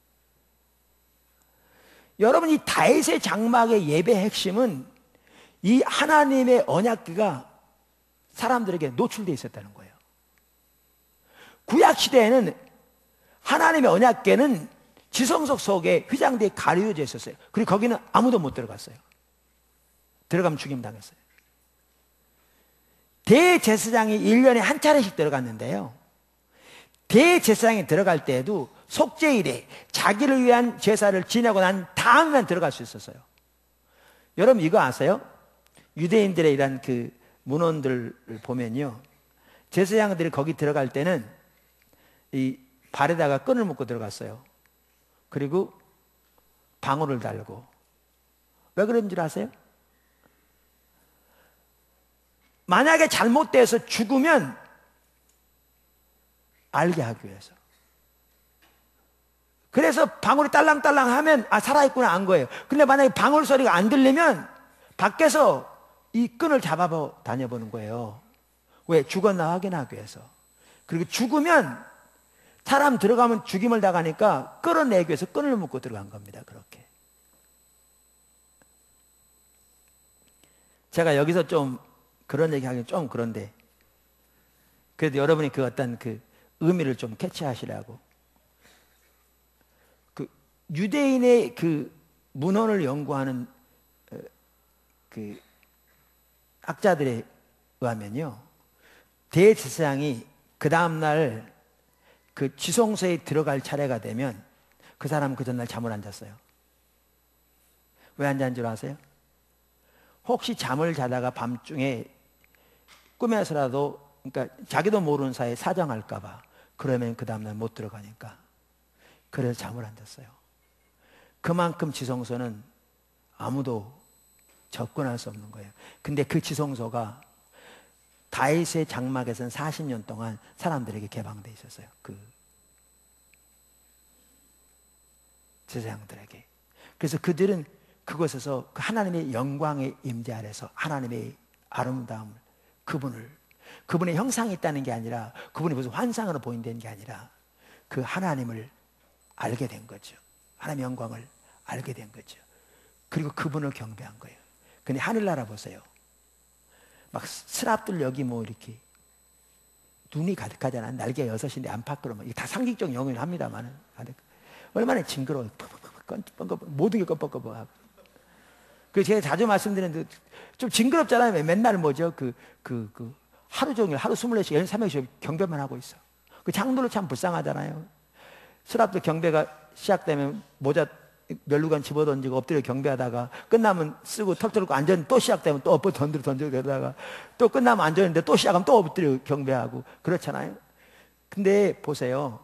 여러분, 이 다윗의 장막의 예배의 핵심은 이 하나님의 언약궤가 사람들에게 노출되어 있었다는 거예요. 구약시대에는 하나님의 언약궤는 지성소 속에 휘장대에 가려져 있었어요. 그리고 거기는 아무도 못 들어갔어요. 들어가면 죽임당했어요. 대제사장이 1년에 한 차례씩 들어갔는데요, 대제사장이 들어갈 때에도 속죄일에 자기를 위한 제사를 지내고 난 다음에만 들어갈 수 있었어요. 여러분 이거 아세요? 유대인들의 이런 그 문헌들을 보면요, 제사장들이 거기 들어갈 때는 이 발에다가 끈을 묶고 들어갔어요. 그리고 방울을 달고. 왜 그런 줄 아세요? 만약에 잘못돼서 죽으면 알게 하기 위해서. 그래서 방울이 딸랑딸랑 하면 아, 살아있구나 안 거예요. 근데 만약에 방울 소리가 안 들리면 밖에서 이 끈을 잡아 다녀보는 거예요. 왜? 죽었나 확인하기 위해서. 그리고 죽으면 사람 들어가면 죽임을 당하니까 끌어내기 위해서 끈을 묶고 들어간 겁니다. 그렇게. 제가 여기서 좀 그런 얘기하기 좀 그런데 그래도 여러분이 그 어떤 그 의미를 좀 캐치하시라고. 그 유대인의 그 문헌을 연구하는 그 학자들에 의하면요, 대제사장이 그 다음날 그 지성소에 들어갈 차례가 되면 그 사람은 그 전날 잠을 안 잤어요. 왜 안 잔 줄 아세요? 혹시 잠을 자다가 밤중에 꿈에서라도, 그러니까 자기도 모르는 사이에 사정할까봐, 그러면 그 다음날 못 들어가니까. 그래서 잠을 안 잤어요. 그만큼 지성소는 아무도 접근할 수 없는 거예요. 근데 그 지성소가 다윗의 장막에서는 40년 동안 사람들에게 개방되어 있었어요. 그 제사장들에게. 그래서 그들은 그곳에서 하나님의 영광의 임재 아래서 하나님의 아름다움을, 그분의 형상이 있다는 게 아니라, 그분이 무슨 환상으로 보인다는 게 아니라 그 하나님을 알게 된 거죠. 하나님의 영광을 알게 된 거죠. 그리고 그분을 경배한 거예요. 근데 하늘나라 보세요. 막 스랍들 여기 뭐 이렇게 눈이 가득하잖아. 날개 6인데 안팎으로 이게 다 상징적 영역을 합니다만 얼마나 징그러워요. 모든 게 껌뻑껌뻑하고. 그 제가 자주 말씀드리는데 좀 징그럽잖아요. 맨날 뭐죠? 하루 종일 하루 24시간 300시간 경배만 하고 있어. 그 장로도 참 불쌍하잖아요. 스랍도 경배가 시작되면 모자 멸루관 집어던지고 엎드려 경배하다가 끝나면 쓰고 턱 들고 앉았는데 또 시작되면 또 엎어 던지고 그러다가 또 끝나면 앉았는데 또 시작하면 또 엎드려 경배하고 그렇잖아요. 근데 보세요.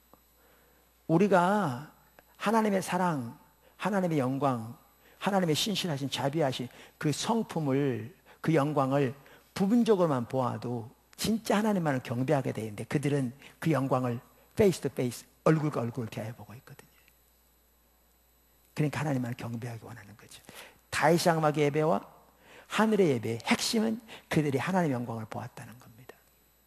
우리가 하나님의 사랑, 하나님의 영광, 하나님의 신실하신 자비하신 그 성품을, 그 영광을 부분적으로만 보아도 진짜 하나님만을 경배하게 되는데 그들은 그 영광을 페이스 투 페이스, 얼굴과 얼굴을 대하여 보고 있거든요. 그러니까 하나님만을 경배하기 원하는 거죠. 다윗 장막의 예배와 하늘의 예배의 핵심은 그들이 하나님의 영광을 보았다는 겁니다.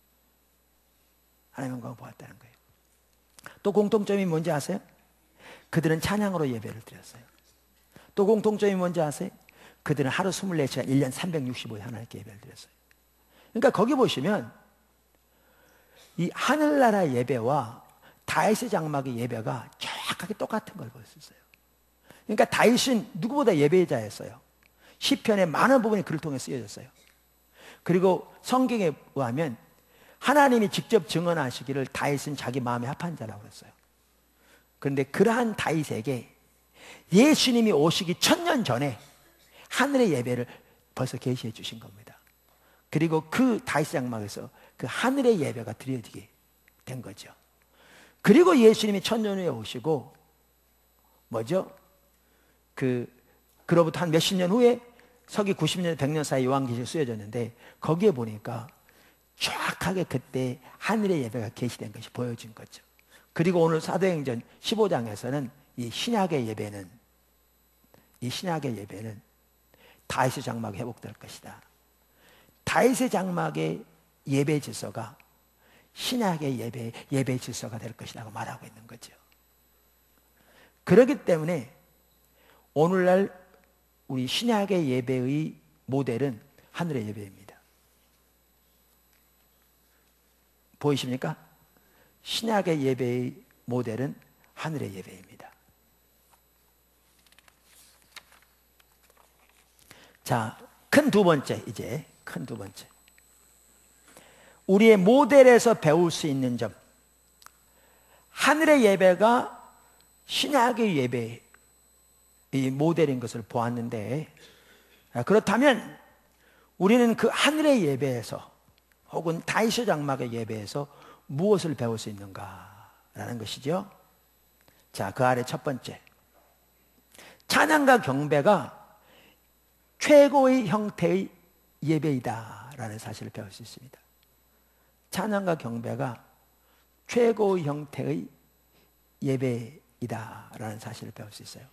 하나님의 영광을 보았다는 거예요. 또 공통점이 뭔지 아세요? 그들은 찬양으로 예배를 드렸어요. 또 공통점이 뭔지 아세요? 그들은 하루 24시간 1년 365일 하나님께 예배를 드렸어요. 그러니까 거기 보시면 이 하늘나라 예배와 다윗의 장막의 예배가 정확하게 똑같은 걸 볼 수 있어요. 그러니까 다윗은 누구보다 예배자였어요. 시편의 많은 부분이 그를 통해 쓰여졌어요. 그리고 성경에 의하면 하나님이 직접 증언하시기를 다윗은 자기 마음에 합한 자라고 그랬어요. 그런데 그러한 다윗에게 예수님이 오시기 1000년 전에 하늘의 예배를 벌써 계시해 주신 겁니다. 그리고 그 다윗 장막에서 그 하늘의 예배가 드려지게 된 거죠. 그리고 예수님이 1000년 후에 오시고 뭐죠? 그로부터 한 몇십 년 후에 서기 90년, 100년 사이 요한계시가 쓰여졌는데 거기에 보니까 정확하게 그때 하늘의 예배가 계시된 것이 보여진 거죠. 그리고 오늘 사도행전 15장에서는 이 신약의 예배는 다윗의 장막에 회복될 것이다. 다윗의 장막의 예배 질서가 신약의 예배 질서가 될 것이라고 말하고 있는 거죠. 그렇기 때문에 오늘날 우리 신약의 예배의 모델은 하늘의 예배입니다. 보이십니까? 신약의 예배의 모델은 하늘의 예배입니다. 자, 큰 두 번째. 우리의 모델에서 배울 수 있는 점. 하늘의 예배가 신약의 예배의 모델인 것을 보았는데, 그렇다면 우리는 그 하늘의 예배에서 혹은 다윗의 장막의 예배에서 무엇을 배울 수 있는가라는 것이죠. 자, 그 아래 첫 번째. 찬양과 경배가 최고의 형태의 예배이다라는 사실을 배울 수 있습니다. 찬양과 경배가 최고의 형태의 예배이다라는 사실을 배울 수 있어요.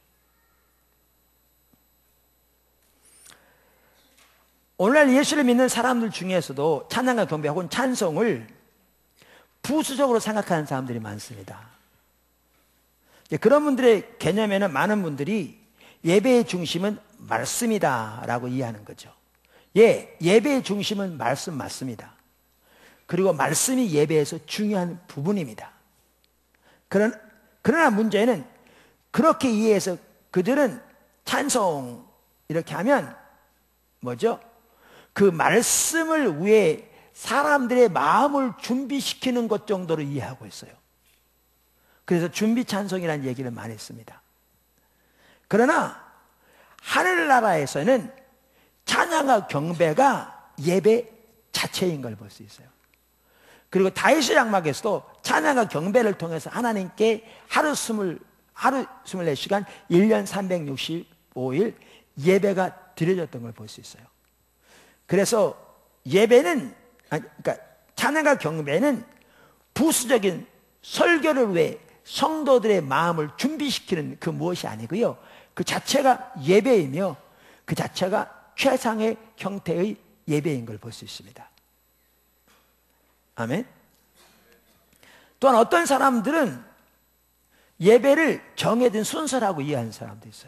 오늘날 예수를 믿는 사람들 중에서도 찬양과 경배 혹은 찬송을 부수적으로 생각하는 사람들이 많습니다. 그런 분들의 개념에는 많은 분들이 예배의 중심은 말씀이다라고 이해하는 거죠. 예배의 중심은 말씀 맞습니다. 그리고 말씀이 예배에서 중요한 부분입니다. 그러나 문제는 그렇게 이해해서 그들은 찬송 이렇게 하면 뭐죠? 그 말씀을 위해 사람들의 마음을 준비시키는 것 정도로 이해하고 있어요. 그래서 준비 찬송이라는 얘기를 많이 했습니다. 그러나 하늘나라에서는 찬양과 경배가 예배 자체인 걸 볼 수 있어요. 그리고 다윗의 장막에서도 찬양과 경배를 통해서 하나님께 하루 24시간 1년 365일 예배가 드려졌던 걸 볼 수 있어요. 그래서 예배는, 그러니까 찬양과 경배는 부수적인 설교를 위해 성도들의 마음을 준비시키는 그 무엇이 아니고요. 그 자체가 예배이며 그 자체가 최상의 형태의 예배인 걸 볼 수 있습니다. 아멘. 또한 어떤 사람들은 예배를 정해진 순서라고 이해하는 사람도 있어요.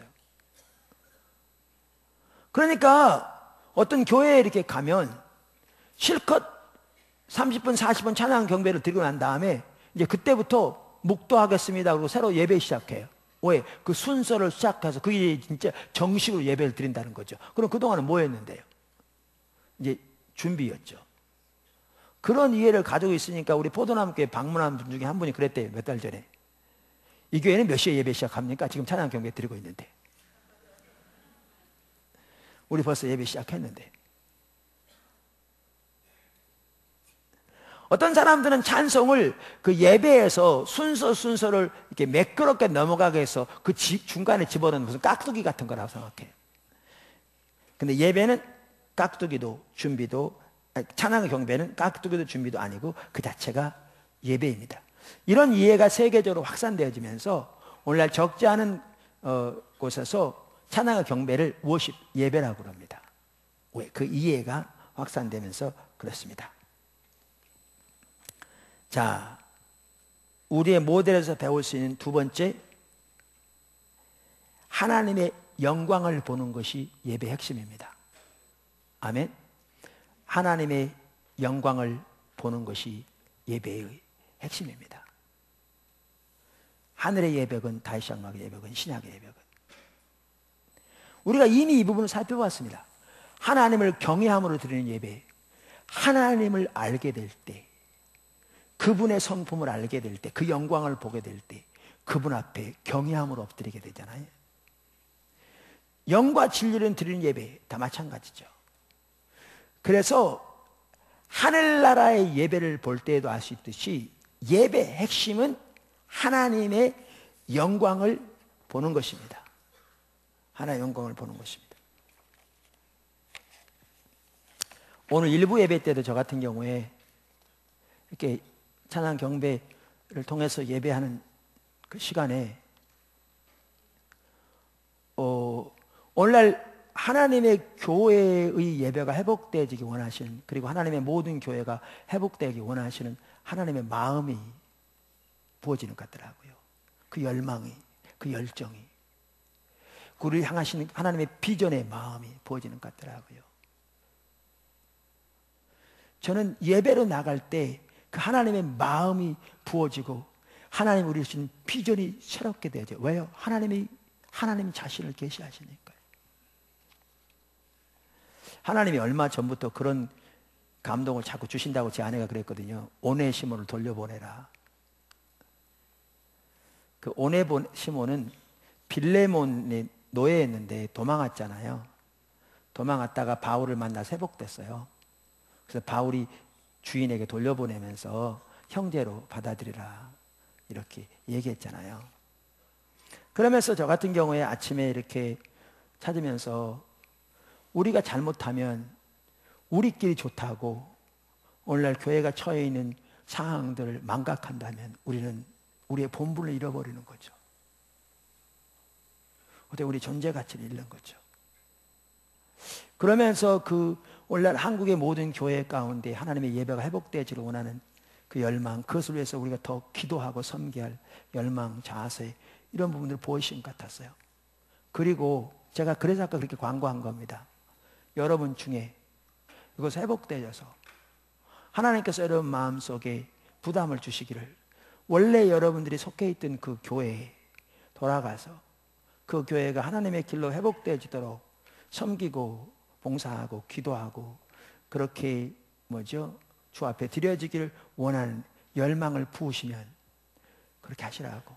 그러니까 어떤 교회에 이렇게 가면 실컷 30분, 40분 찬양 경배를 드리고 난 다음에 이제 그때부터 묵도하겠습니다. 그리고 새로 예배 시작해요. 왜? 그 순서를 시작해서 그게 진짜 정식으로 예배를 드린다는 거죠. 그럼 그동안은 뭐 했는데요? 이제 준비였죠. 그런 이해를 가지고 있으니까 우리 포도나무교회 방문한 분 중에 한 분이 그랬대요. 몇 달 전에. 이 교회는 몇 시에 예배 시작합니까? 지금 찬양 경배 드리고 있는데. 우리 벌써 예배 시작했는데. 어떤 사람들은 찬송을 그 예배에서 순서를 이렇게 매끄럽게 넘어가게 해서 그 중간에 집어넣는 무슨 깍두기 같은 거라고 생각해요. 근데 예배는 깍두기도 준비도, 찬양 경배는 깍두기도 준비도 아니고 그 자체가 예배입니다. 이런 이해가 세계적으로 확산되어지면서 오늘날 적지 않은 곳에서 찬양 경배를 워십 예배라고 합니다. 왜? 그 이해가 확산되면서 그렇습니다. 자, 우리의 모델에서 배울 수 있는 두 번째, 하나님의 영광을 보는 것이 예배의 핵심입니다. 아멘. 하나님의 영광을 보는 것이 예배의 핵심입니다. 하늘의 예배건 다윗 장막의 예배건 신약의 예배건, 우리가 이미 이 부분을 살펴봤습니다. 하나님을 경외함으로 드리는 예배, 하나님을 알게 될 때, 그분의 성품을 알게 될 때, 그 영광을 보게 될 때 그분 앞에 경외함으로 엎드리게 되잖아요. 영과 진리를 드리는 예배 다 마찬가지죠. 그래서 하늘나라의 예배를 볼 때에도 알 수 있듯이 예배의 핵심은 하나님의 영광을 보는 것입니다. 하나님의 영광을 보는 것입니다. 오늘 일부 예배 때도 저 같은 경우에 이렇게 찬양 경배를 통해서 예배하는 그 시간에 오늘날 하나님의 교회의 예배가 회복되기 원하시는, 그리고 하나님의 모든 교회가 회복되기 원하시는 하나님의 마음이 부어지는 것 같더라고요. 그 열망이, 그 열정이, 그를 향하시는 하나님의 비전의 마음이 부어지는 것 같더라고요. 저는 예배로 나갈 때 그 하나님의 마음이 부어지고 하나님 우리 주신 비전이 새롭게 되죠. 왜요? 하나님 자신을 계시하시니까요. 하나님이 얼마 전부터 그런 감동을 자꾸 주신다고 제 아내가 그랬거든요. 오네시모를 돌려보내라. 그 오네시모는 빌레몬의 노예였는데 도망왔잖아요. 도망왔다가 바울을 만나 회복됐어요. 그래서 바울이 주인에게 돌려보내면서 형제로 받아들이라 이렇게 얘기했잖아요. 그러면서 저 같은 경우에 아침에 이렇게 찾으면서 우리가 잘못하면 우리끼리 좋다고 오늘날 교회가 처해 있는 상황들을 망각한다면 우리는 우리의 본분을 잃어버리는 거죠. 어때 우리 존재 가치를 잃는 거죠. 그러면서 그 오늘날 한국의 모든 교회 가운데 하나님의 예배가 회복되기를 원하는 그 열망, 그것을 위해서 우리가 더 기도하고 섬겨야 할 열망, 자세, 이런 부분들을 보이신 것 같았어요. 그리고 제가 그래서 아까 그렇게 광고한 겁니다. 여러분 중에 이것이 회복되어서 하나님께서 여러분 마음속에 부담을 주시기를, 원래 여러분들이 속해 있던 그 교회에 돌아가서 그 교회가 하나님의 길로 회복되어지도록 섬기고 봉사하고 기도하고 그렇게 주 앞에 드려지기를 원하는 열망을 부으시면 그렇게 하시라고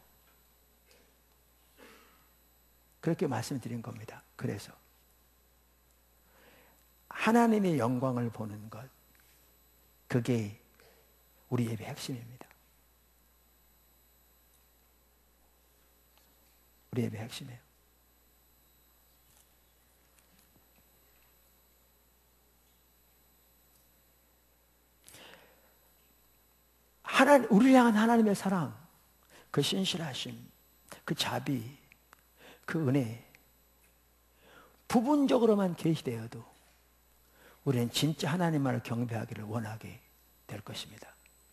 그렇게 말씀드린 겁니다. 그래서 하나님의 영광을 보는 것, 그게 우리 예배 핵심입니다. 우리 예배 핵심이에요. 우리를 향한 하나님의 사랑, 그 신실하심, 그 자비, 그 은혜, 부분적으로만 계시되어도 우리는 진짜 하나님만을 경배하기를 원하게 될 것입니다.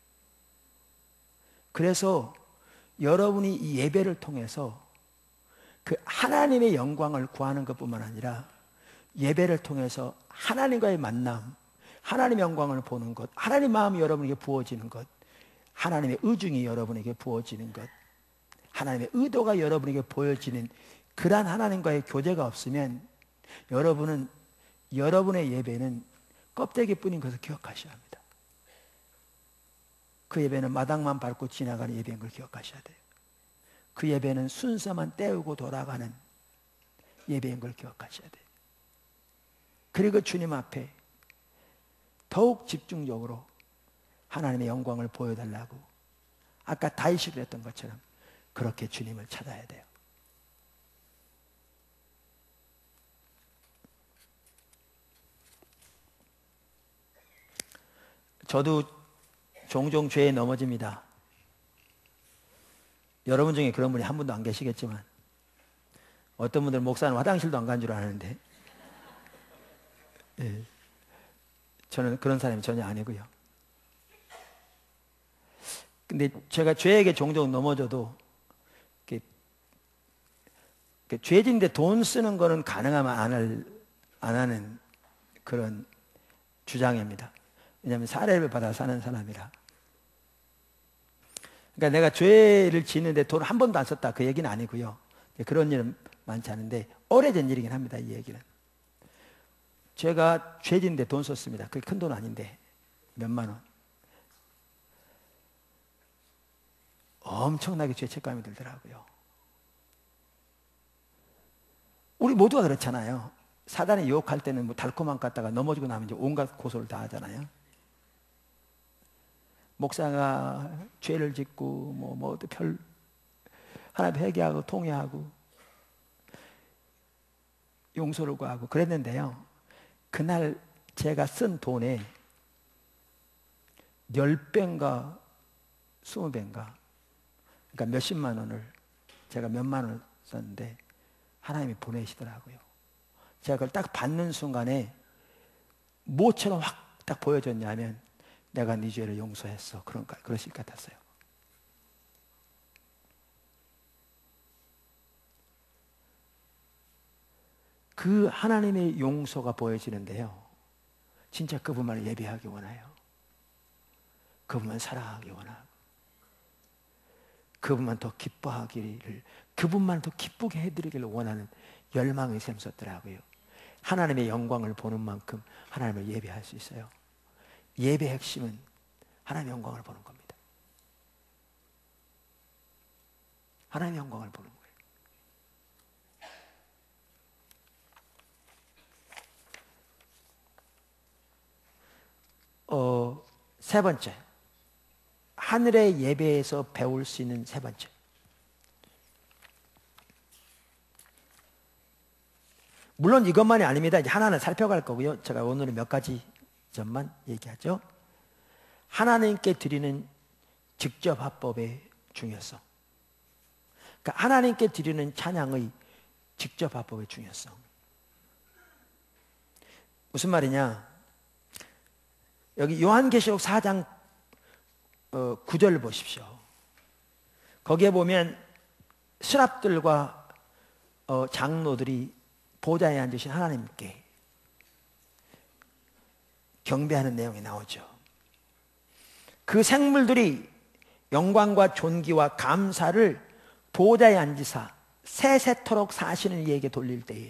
그래서 여러분이 이 예배를 통해서 그 하나님의 영광을 구하는 것뿐만 아니라 예배를 통해서 하나님과의 만남, 하나님의 영광을 보는 것, 하나님의 마음이 여러분에게 부어지는 것, 하나님의 의중이 여러분에게 부어지는 것, 하나님의 의도가 여러분에게 보여지는 그러한 하나님과의 교제가 없으면 여러분은 여러분의 예배는 껍데기뿐인 것을 기억하셔야 합니다. 그 예배는 마당만 밟고 지나가는 예배인 걸 기억하셔야 돼요. 그 예배는 순서만 때우고 돌아가는 예배인 걸 기억하셔야 돼요. 그리고 주님 앞에 더욱 집중적으로 하나님의 영광을 보여달라고 아까 다윗이 그랬던 것처럼 그렇게 주님을 찾아야 돼요. 저도 종종 죄에 넘어집니다. 여러분 중에 그런 분이 한 분도 안 계시겠지만 어떤 분들 목사는 화장실도 안 간 줄 아는데 예, 저는 그런 사람이 전혀 아니고요. 근데 제가 죄에게 종종 넘어져도 죄진데 돈 쓰는 거는 가능하면 안 하는 그런 주장입니다. 왜냐하면 사례를 받아 사는 사람이라. 그러니까 내가 죄를 지는데 돈 한 번도 안 썼다 그 얘기는 아니고요. 그런 일은 많지 않은데 오래전 일이긴 합니다. 이 얘기는. 제가 죄 지는데 돈 썼습니다. 그게 큰 돈 아닌데 몇만 원. 엄청나게 죄책감이 들더라고요. 우리 모두가 그렇잖아요. 사단이 유혹할 때는 뭐 달콤한 것 갖다가 넘어지고 나면 이제 온갖 고소를 다 하잖아요. 목사가 죄를 짓고 하나님 회개하고 통회하고 용서를 구하고 그랬는데요. 그날 제가 쓴 돈에 10배인가 20배인가 그러니까 몇십만 원을 제가 몇만 원을 썼는데 하나님이 보내시더라고요. 제가 그걸 딱 받는 순간에 뭐처럼 확 딱 보여졌냐면 내가 네 죄를 용서했어. 그러실 것 같았어요. 그 하나님의 용서가 보여지는데요. 진짜 그분만을 예배하기 원해요. 그분만 사랑하기 원하고 그분만 더 기뻐하기를 그분만 더 기쁘게 해드리기를 원하는 열망이 샘솟더라고요. 하나님의 영광을 보는 만큼 하나님을 예배할 수 있어요. 예배의 핵심은 하나님의 영광을 보는 겁니다. 하나님의 영광을 보는 거예요. 세 번째, 하늘의 예배에서 배울 수 있는 세 번째. 물론 이것만이 아닙니다. 이제 하나는 살펴갈 거고요. 제가 오늘은 몇 가지 점만 얘기하죠. 하나님께 드리는 직접 화법의 중요성. 그러니까 하나님께 드리는 찬양의 직접 화법의 중요성. 무슨 말이냐? 여기 요한계시록 4장 9절 보십시오. 거기에 보면 스랍들과 장로들이 보좌에 앉으신 하나님께 경배하는 내용이 나오죠. 그 생물들이 영광과 존귀와 감사를 보좌에 앉으사 세세토록 사시는 이에게 돌릴 때에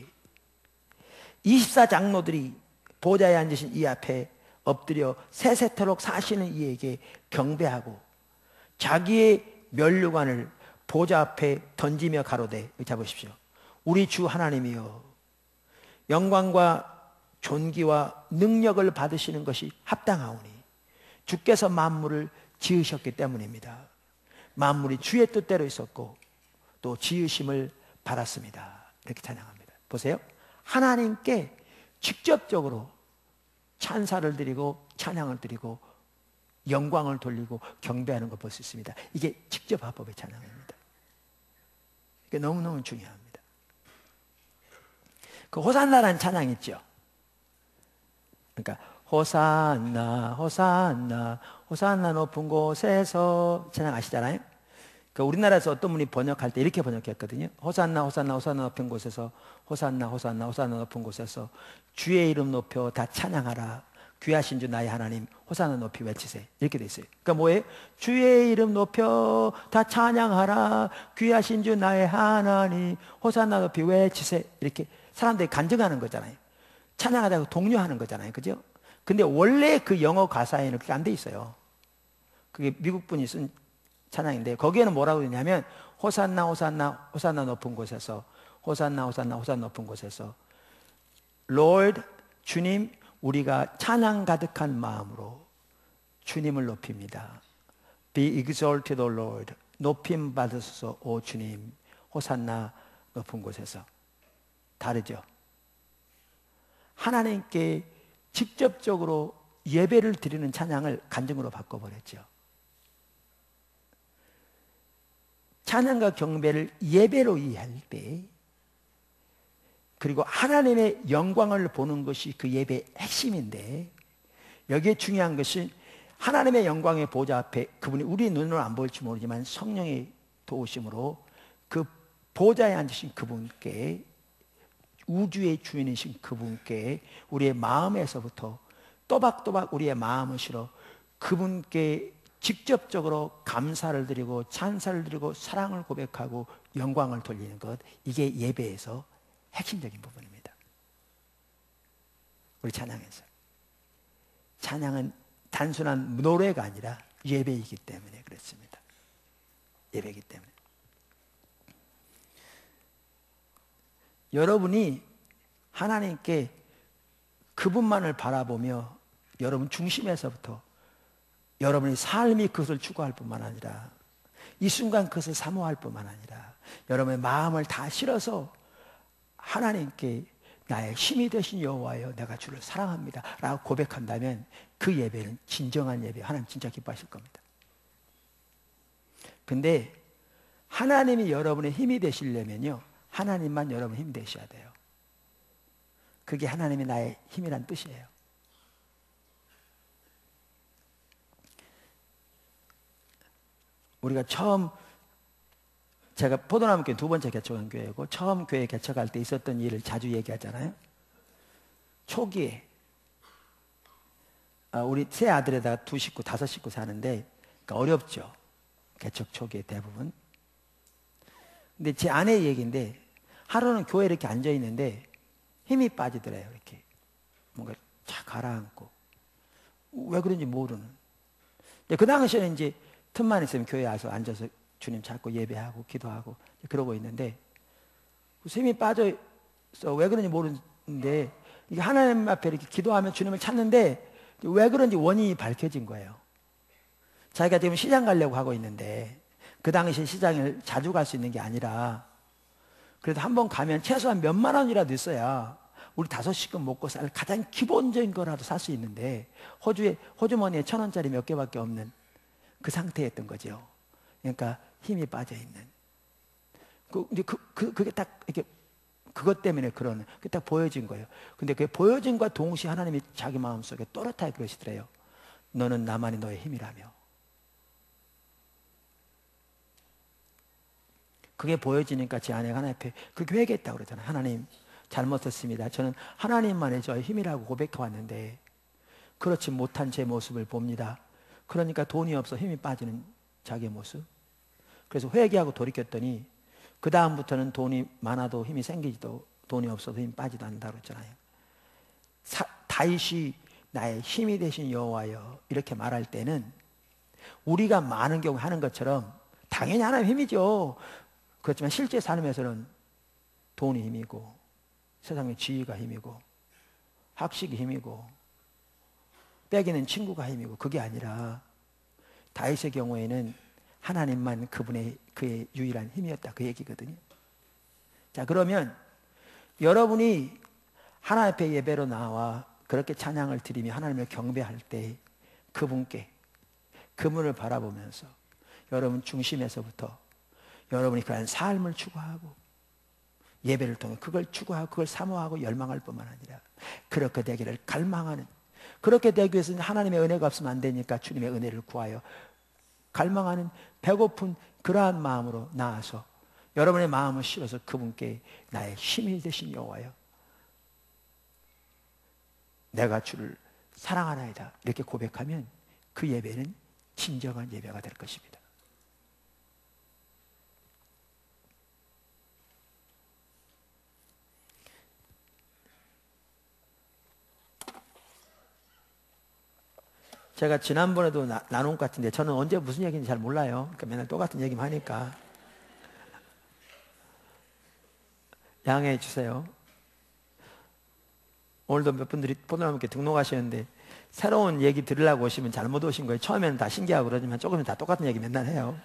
24장로들이 보좌에 앉으신 이 앞에 엎드려 세세토록 사시는 이에게 경배하고 자기의 면류관을 보좌 앞에 던지며 가로되, 잡으십시오. 우리 주 하나님이여, 영광과 존귀와 능력을 받으시는 것이 합당하오니 주께서 만물을 지으셨기 때문입니다. 만물이 주의 뜻대로 있었고 또 지으심을 받았습니다. 이렇게 찬양합니다. 보세요. 하나님께 직접적으로 찬사를 드리고 찬양을 드리고 영광을 돌리고 경배하는 걸 볼 수 있습니다. 이게 직접 합법의 찬양입니다. 이게 너무너무 중요합니다. 그 호산나라는 찬양 있죠. 그러니까 호산나 호산나 호산나 높은 곳에서 찬양 아시잖아요. 그 우리나라에서 어떤 분이 번역할 때 이렇게 번역했거든요. 호산나 호산나 호산나 높은 곳에서 호산나 호산나 호산나 높은 곳에서 주의 이름 높여 다 찬양하라. 귀하신 주 나의 하나님 호산나 높이 외치세요. 이렇게 돼 있어요. 그러니까 뭐예요? 주의 이름 높여 다 찬양하라. 귀하신 주 나의 하나님 호산나 높이 외치세요. 이렇게 사람들이 간증하는 거잖아요. 찬양하자고 독려하는 거잖아요. 그죠? 근데 원래 그 영어 가사에는 그게 안 돼 있어요. 그게 미국 분이 쓴 찬양인데 거기에는 뭐라고 되냐면 호산나 호산나 호산나 높은 곳에서 호산나 호산나 호산나 높은 곳에서 Lord 주님 우리가 찬양 가득한 마음으로 주님을 높입니다. Be exalted, O Lord. 높임 받으소서, 오 주님. 호산나 높은 곳에서. 다르죠? 하나님께 직접적으로 예배를 드리는 찬양을 간증으로 바꿔버렸죠. 찬양과 경배를 예배로 이해할 때 그리고 하나님의 영광을 보는 것이 그 예배의 핵심인데 여기에 중요한 것이 하나님의 영광의 보좌 앞에 그분이 우리 눈으로 안 보일지 모르지만 성령의 도우심으로 그 보좌에 앉으신 그분께 우주의 주인이신 그분께 우리의 마음에서부터 또박또박 우리의 마음을 실어 그분께 직접적으로 감사를 드리고 찬사를 드리고 사랑을 고백하고 영광을 돌리는 것, 이게 예배에서 핵심적인 부분입니다. 우리 찬양에서 찬양은 단순한 노래가 아니라 예배이기 때문에 그렇습니다. 예배이기 때문에 여러분이 하나님께 그분만을 바라보며 여러분 중심에서부터 여러분의 삶이 그것을 추구할 뿐만 아니라 이 순간 그것을 사모할 뿐만 아니라 여러분의 마음을 다 실어서 하나님께 나의 힘이 되신 여호와여 내가 주를 사랑합니다 라고 고백한다면 그 예배는 진정한 예배, 하나님 진짜 기뻐하실 겁니다. 근데 하나님이 여러분의 힘이 되시려면요 하나님만 여러분 힘이 되셔야 돼요. 그게 하나님이 나의 힘이란 뜻이에요. 우리가 처음 제가 포도나무교회 두 번째 개척한 교회고 처음 교회 개척할 때 있었던 일을 자주 얘기하잖아요. 초기에 우리 세 아들에다가 2식구, 5식구 사는데 그러니까 어렵죠. 개척 초기에 대부분. 근데 제 아내 얘기인데 하루는 교회에 이렇게 앉아 있는데 힘이 빠지더래요. 이렇게 뭔가 착 가라앉고 왜 그런지 모르는. 그 당시에는 이제 틈만 있으면 교회에 와서 앉아서 주님 찾고 예배하고 기도하고 그러고 있는데 힘이 빠져서 왜 그런지 모르는데 이게 하나님 앞에 이렇게 기도하면 주님을 찾는데 왜 그런지 원인이 밝혀진 거예요. 자기가 지금 시장 가려고 하고 있는데 그 당시 시장을 자주 갈 수 있는 게 아니라 그래도 한번 가면 최소한 몇만 원이라도 있어야 우리 5식구 먹고 살 가장 기본적인 거라도 살 수 있는데 호주머니에 1,000원짜리 몇 개밖에 없는 그 상태였던 거죠. 그러니까 힘이 빠져 있는. 그게 딱 이렇게 그것 때문에 그게 딱 보여진 거예요. 근데 그게 보여진과 동시에 하나님이 자기 마음속에 또렷하게 그러시더래요. 너는 나만이 너의 힘이라며. 그게 보여지니까 제 아내가 하나님 앞에 그렇게 회개했다고 그러잖아요. 하나님 잘못했습니다. 저는 하나님만의 저의 힘이라고 고백해 왔는데 그렇지 못한 제 모습을 봅니다. 그러니까 돈이 없어 힘이 빠지는 자기의 모습. 그래서 회개하고 돌이켰더니 그 다음부터는 돈이 많아도 힘이 생기지도 돈이 없어도 힘 빠지도 않는다고 그랬잖아요. 다윗이 나의 힘이 되신 여호와여 이렇게 말할 때는 우리가 많은 경우 하는 것처럼 당연히 하나님 힘이죠. 그렇지만 실제 삶에서는 돈이 힘이고 세상의 지위가 힘이고 학식이 힘이고 빼기는 친구가 힘이고 그게 아니라 다윗의 경우에는 하나님만 그의 유일한 힘이었다 그 얘기거든요. 자, 그러면 여러분이 하나님 앞에 예배로 나와 그렇게 찬양을 드리며 하나님을 경배할 때 그분께 그분을 바라보면서 여러분 중심에서부터 여러분이 그런 삶을 추구하고 예배를 통해 그걸 추구하고 그걸 사모하고 열망할 뿐만 아니라 그렇게 되기를 갈망하는, 그렇게 되기 위해서는 하나님의 은혜가 없으면 안 되니까 주님의 은혜를 구하여 갈망하는 배고픈 그러한 마음으로 나아서 여러분의 마음을 실어서 그분께 나의 힘이 되신 여호와여 내가 주를 사랑하나이다 이렇게 고백하면 그 예배는 진정한 예배가 될 것입니다. 제가 지난번에도 나눈 것 같은데 저는 언제 무슨 얘기인지 잘 몰라요. 그러니까 맨날 똑같은 얘기만 하니까 양해해 주세요. 오늘도 몇 분들이 포도나무께 등록하시는데 새로운 얘기 들으려고 오시면 잘못 오신 거예요. 처음에는 다 신기하고 그러지만 조금은 다 똑같은 얘기 맨날 해요.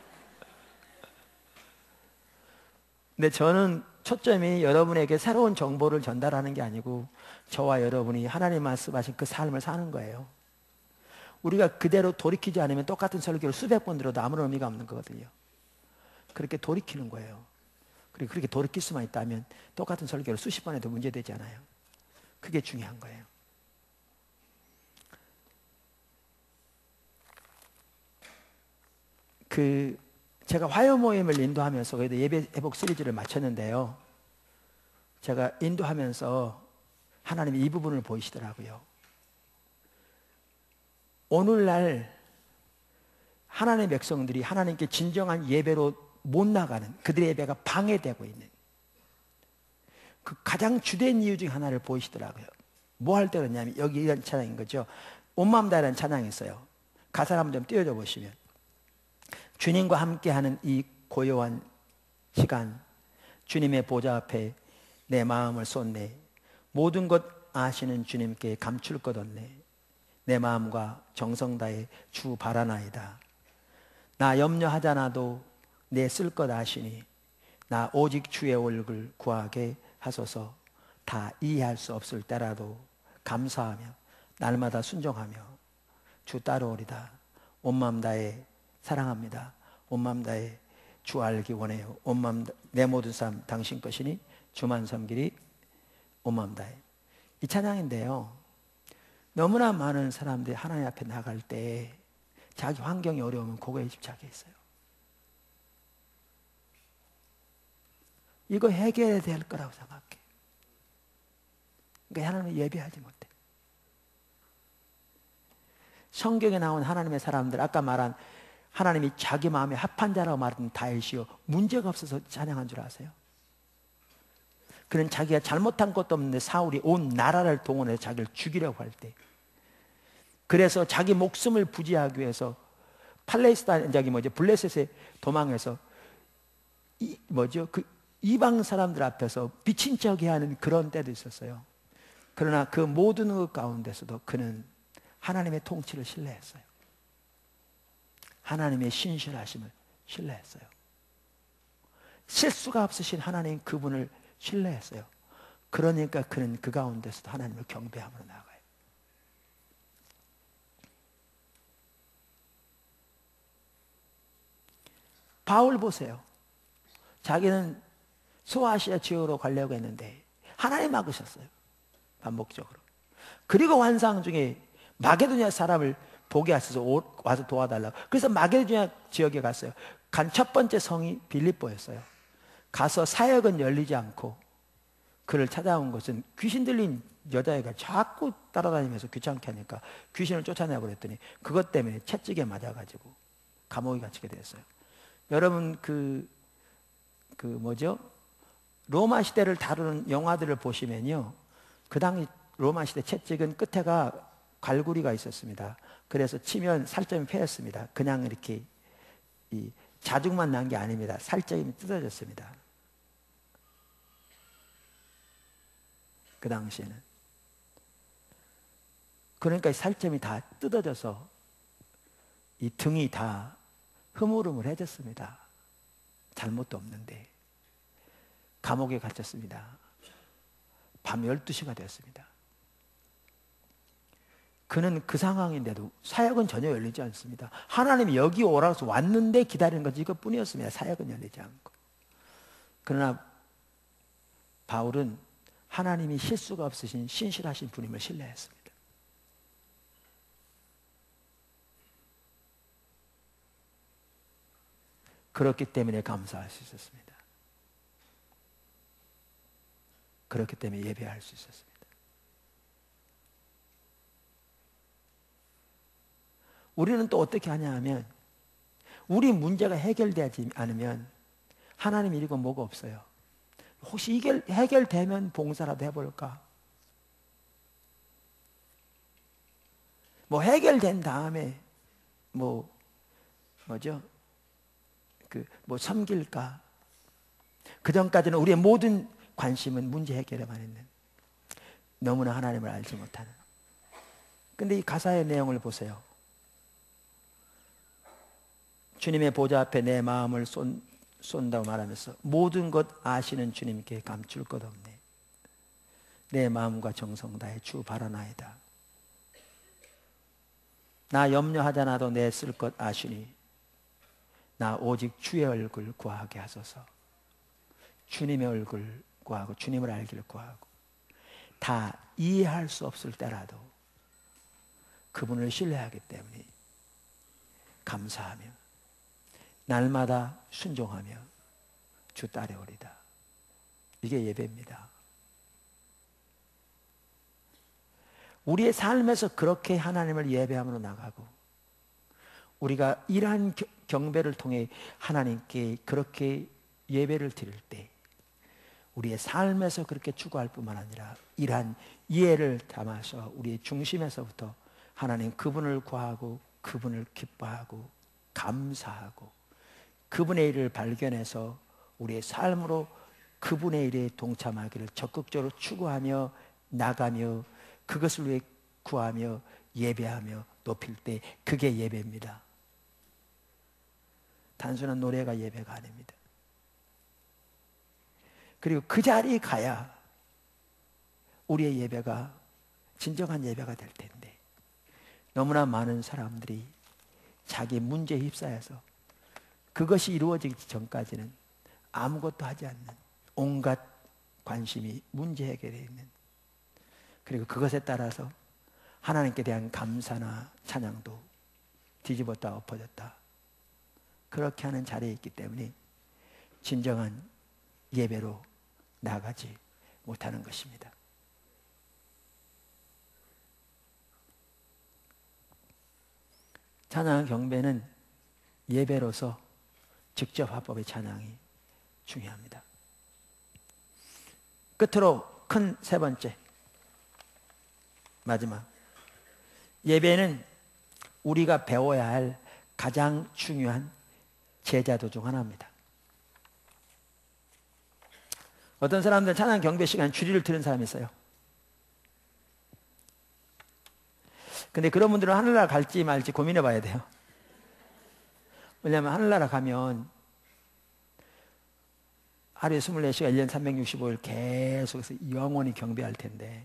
근데 저는 초점이 여러분에게 새로운 정보를 전달하는 게 아니고 저와 여러분이 하나님 말씀하신 그 삶을 사는 거예요. 우리가 그대로 돌이키지 않으면 똑같은 설교를 수백 번 들어도 아무런 의미가 없는 거거든요. 그렇게 돌이키는 거예요. 그리고 그렇게 돌이킬 수만 있다면 똑같은 설교를 수십 번 해도 문제되지 않아요. 그게 중요한 거예요. 제가 화요 모임을 인도하면서 그래도 예배 회복 시리즈를 마쳤는데요. 제가 인도하면서 하나님이 이 부분을 보이시더라고요. 오늘날 하나님의 백성들이 하나님께 진정한 예배로 못 나가는 그들의 예배가 방해되고 있는 그 가장 주된 이유 중 하나를 보이시더라고요. 뭐 할 때 그러냐면 여기 이런 찬양인 거죠. 온 마음 다하는 찬양이 있어요. 가사를 한번 좀 띄워줘 보시면 주님과 함께하는 이 고요한 시간 주님의 보좌 앞에 내 마음을 쏟네 모든 것 아시는 주님께 감출 것 없네 내 마음과 정성 다해 주 바라나이다 나 염려하잖아도 내 쓸 것 아시니 나 오직 주의 얼굴 구하게 하소서 다 이해할 수 없을 때라도 감사하며 날마다 순종하며 주 따라오리다 온 마음 다해 사랑합니다 온 마음 다해 주 알기 원해요 온 마음 내 모든 삶 당신 것이니 주만 섬기리 온 마음 다해 이 찬양인데요. 너무나 많은 사람들이 하나님 앞에 나갈 때 자기 환경이 어려우면 그거에 집착해 있어요. 이거 해결해야 될 거라고 생각해. 그러니까 하나님을 예배하지 못해. 성경에 나온 하나님의 사람들 아까 말한 하나님이 자기 마음에 합한 자라고 말하는 다윗이요 문제가 없어서 찬양한 줄 아세요? 그는 자기가 잘못한 것도 없는데 사울이 온 나라를 동원해서 자기를 죽이려고 할 때 그래서 자기 목숨을 부지하기 위해서 팔레스타인 블레셋에 도망해서 그 이방 사람들 앞에서 비친 척이 하는 그런 때도 있었어요. 그러나 그 모든 것 가운데서도 그는 하나님의 통치를 신뢰했어요. 하나님의 신실하심을 신뢰했어요. 실수가 없으신 하나님 그분을 신뢰했어요. 그러니까 그는 그 가운데서도 하나님을 경배함으로 나아가요. 바울 보세요. 자기는 소아시아 지역으로 가려고 했는데 하나님 막으셨어요. 반복적으로. 그리고 환상 중에 마게도냐 사람을 보게 하셔서 와서 도와달라고. 그래서 마게도냐 지역에 갔어요. 간 첫 번째 성이 빌립보였어요. 가서 사역은 열리지 않고 그를 찾아온 것은 귀신 들린 여자애가 자꾸 따라다니면서 귀찮게 하니까 귀신을 쫓아내고 그랬더니 그것 때문에 채찍에 맞아가지고 감옥에 갇히게 됐어요. 여러분 그 뭐죠? 로마 시대를 다루는 영화들을 보시면요, 그 당시 로마 시대 채찍은 끝에가 갈고리가 있었습니다. 그래서 치면 살점이 패였습니다. 그냥 이렇게 이 자죽만 난 게 아닙니다. 살점이 뜯어졌습니다. 그 당시에는. 그러니까 살점이 다 뜯어져서 이 등이 다 흐물흐물해졌습니다. 잘못도 없는데. 감옥에 갇혔습니다. 밤 12시가 되었습니다. 그는 그 상황인데도 사역은 전혀 열리지 않습니다. 하나님이 여기 오라고 해서 왔는데 기다리는 것이 이것뿐이었습니다. 사역은 열리지 않고. 그러나 바울은 하나님이 실수가 없으신 신실하신 분임을 신뢰했습니다. 그렇기 때문에 감사할 수 있었습니다. 그렇기 때문에 예배할 수 있었습니다. 우리는 또 어떻게 하냐 하면 우리 문제가 해결되지 않으면 하나님 이리고 뭐가 없어요. 혹시 이게 해결되면 봉사라도 해볼까? 뭐 해결된 다음에 뭐죠? 뭐 섬길까? 그 전까지는 우리의 모든 관심은 문제 해결에만 있는, 너무나 하나님을 알지 못하는. 근데 이 가사의 내용을 보세요. 주님의 보좌 앞에 내 마음을 쏜다고 말하면서 모든 것 아시는 주님께 감출 것 없네. 내 마음과 정성 다해 주 바라나이다. 나 염려하잖아도 내 쓸 것 아시니 나 오직 주의 얼굴 구하게 하소서. 주님의 얼굴 구하고 주님을 알기를 구하고, 다 이해할 수 없을 때라도 그분을 신뢰하기 때문에 감사하며 날마다 순종하며 주 따르오리다. 이게 예배입니다. 우리의 삶에서 그렇게 하나님을 예배함으로 나가고, 우리가 이러한 경배를 통해 하나님께 그렇게 예배를 드릴 때 우리의 삶에서 그렇게 추구할 뿐만 아니라 이러한 이해를 담아서 우리의 중심에서부터 하나님 그분을 구하고 그분을 기뻐하고 감사하고 그분의 일을 발견해서 우리의 삶으로 그분의 일에 동참하기를 적극적으로 추구하며 나가며 그것을 위해 구하며 예배하며 높일 때 그게 예배입니다. 단순한 노래가 예배가 아닙니다. 그리고 그 자리에 가야 우리의 예배가 진정한 예배가 될 텐데, 너무나 많은 사람들이 자기 문제에 휩싸여서 그것이 이루어지기 전까지는 아무것도 하지 않는, 온갖 관심이 문제 해결에 있는, 그리고 그것에 따라서 하나님께 대한 감사나 찬양도 뒤집었다 엎어졌다 그렇게 하는 자리에 있기 때문에 진정한 예배로 나가지 못하는 것입니다. 찬양 경배는 예배로서 직접 화법의 찬양이 중요합니다. 끝으로 큰 세 번째, 마지막, 예배는 우리가 배워야 할 가장 중요한 제자도 중 하나입니다. 어떤 사람들은 찬양 경배 시간 주리를 들은 사람이 있어요. 근데 그런 분들은 하늘나라 갈지 말지 고민해 봐야 돼요. 왜냐하면 하늘나라 가면 하루에 24시간 1년 365일 계속해서 영원히 경배할 텐데,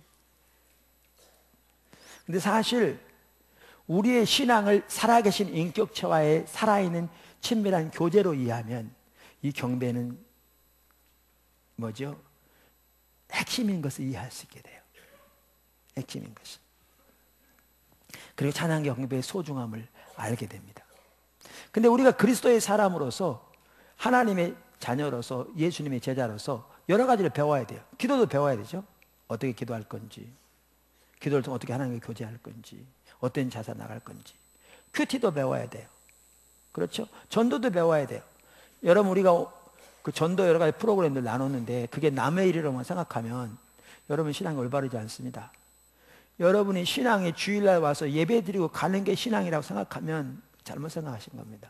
근데 사실 우리의 신앙을 살아계신 인격체와의 살아있는 친밀한 교제로 이해하면 이 경배는 뭐죠? 핵심인 것을 이해할 수 있게 돼요. 핵심인 것이. 그리고 찬양 경배의 소중함을 알게 됩니다. 근데 우리가 그리스도의 사람으로서, 하나님의 자녀로서, 예수님의 제자로서 여러 가지를 배워야 돼요. 기도도 배워야 되죠. 어떻게 기도할 건지, 기도를 통해 어떻게 하나님과 교제할 건지, 어떤 자세 나갈 건지. 큐티도 배워야 돼요. 그렇죠? 전도도 배워야 돼요. 여러분, 우리가 그 전도 여러 가지 프로그램들 나눴는데 그게 남의 일이라고만 생각하면 여러분 신앙이 올바르지 않습니다. 여러분이 신앙에 주일날 와서 예배 드리고 가는 게 신앙이라고 생각하면 잘못 생각하신 겁니다.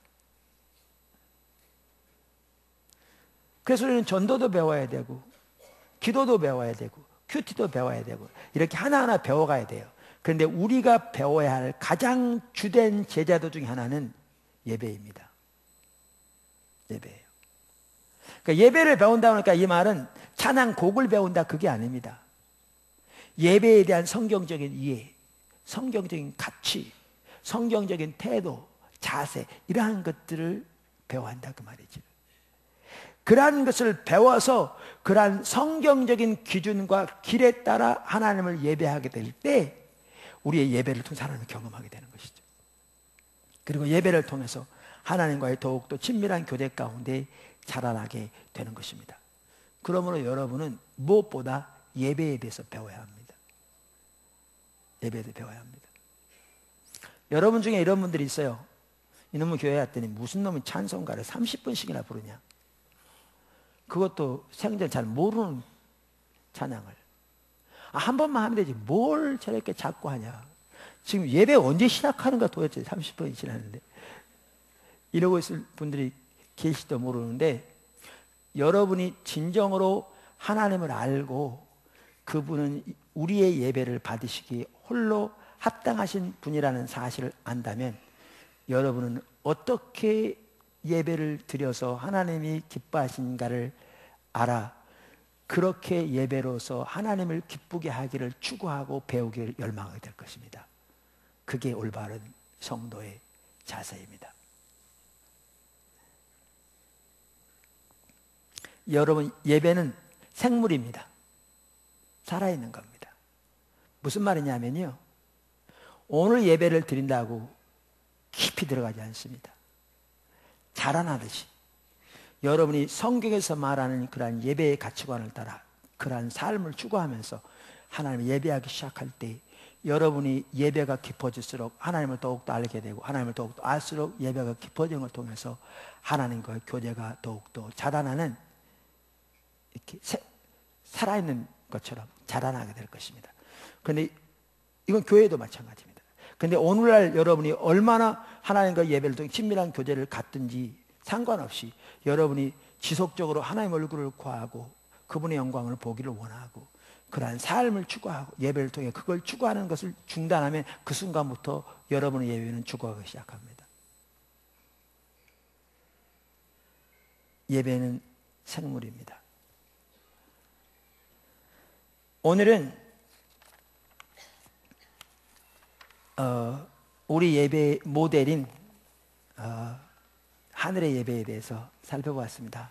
그래서 우리는 전도도 배워야 되고 기도도 배워야 되고 큐티도 배워야 되고 이렇게 하나하나 배워가야 돼요. 그런데 우리가 배워야 할 가장 주된 제자도 중에 하나는 예배입니다. 예배예요. 그러니까 예배를 배운다 그러니까 이 말은 찬양곡을 배운다 그게 아닙니다. 예배에 대한 성경적인 이해, 성경적인 가치, 성경적인 태도, 자세 이러한 것들을 배워야 한다 그 말이죠. 그러한 것을 배워서 그러한 성경적인 기준과 길에 따라 하나님을 예배하게 될 때 우리의 예배를 통해서 하나님을 경험하게 되는 것이죠. 그리고 예배를 통해서 하나님과의 더욱더 친밀한 교제 가운데 자라나게 되는 것입니다. 그러므로 여러분은 무엇보다 예배에 대해서 배워야 합니다. 예배에 대해서 배워야 합니다. 여러분 중에 이런 분들이 있어요. 이놈의 교회 왔더니 무슨 놈이 찬송가를 30분씩이나 부르냐. 그것도 생전 잘 모르는 찬양을. 한 번만 하면 되지 뭘 저렇게 자꾸 하냐. 지금 예배 언제 시작하는가 도대체 30분이 지났는데. 이러고 있을 분들이 계실지도 모르는데 여러분이 진정으로 하나님을 알고 그분은 우리의 예배를 받으시기에 홀로 합당하신 분이라는 사실을 안다면 여러분은 어떻게 예배를 드려서 하나님이 기뻐하신가를 알아 그렇게 예배로서 하나님을 기쁘게 하기를 추구하고 배우기를 열망하게 될 것입니다. 그게 올바른 성도의 자세입니다. 여러분 예배는 생물입니다. 살아있는 겁니다. 무슨 말이냐면요 오늘 예배를 드린다고 깊이 들어가지 않습니다. 자라나듯이 여러분이 성경에서 말하는 그러한 예배의 가치관을 따라 그러한 삶을 추구하면서 하나님을 예배하기 시작할 때 여러분이 예배가 깊어질수록 하나님을 더욱더 알게 되고 하나님을 더욱더 알수록 예배가 깊어지는 걸 통해서 하나님과의 교제가 더욱더 자라나는 이렇게 살아있는 것처럼 자라나게 될 것입니다. 그런데 이건 교회도 마찬가지입니다. 그런데 오늘날 여러분이 얼마나 하나님과 예배를 통해 친밀한 교제를 갖든지 상관없이 여러분이 지속적으로 하나님 얼굴을 구하고 그분의 영광을 보기를 원하고 그러한 삶을 추구하고 예배를 통해 그걸 추구하는 것을 중단하면 그 순간부터 여러분의 예배는 죽어가기 시작합니다. 예배는 생물입니다. 오늘은 우리 예배 모델인 하늘의 예배에 대해서 살펴보았습니다.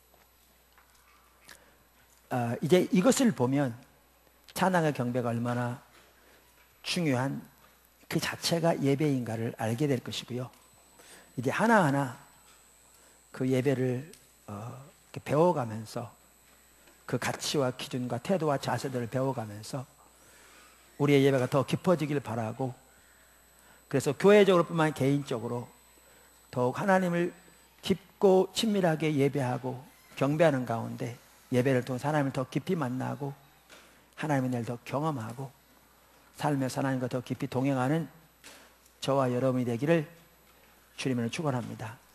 이제 이것을 보면 찬양의 경배가 얼마나 중요한 그 자체가 예배인가를 알게 될 것이고요. 이제 하나하나 그 예배를 배워가면서 그 가치와 기준과 태도와 자세들을 배워가면서 우리의 예배가 더 깊어지길 바라고 그래서 교회적으로 뿐만 아니라 개인적으로 더욱 하나님을 깊고 친밀하게 예배하고 경배하는 가운데 예배를 통해 하나님을 더 깊이 만나고 하나님의 날 더 경험하고 삶에서 하나님과 더 깊이 동행하는 저와 여러분이 되기를 주님으로 축원합니다.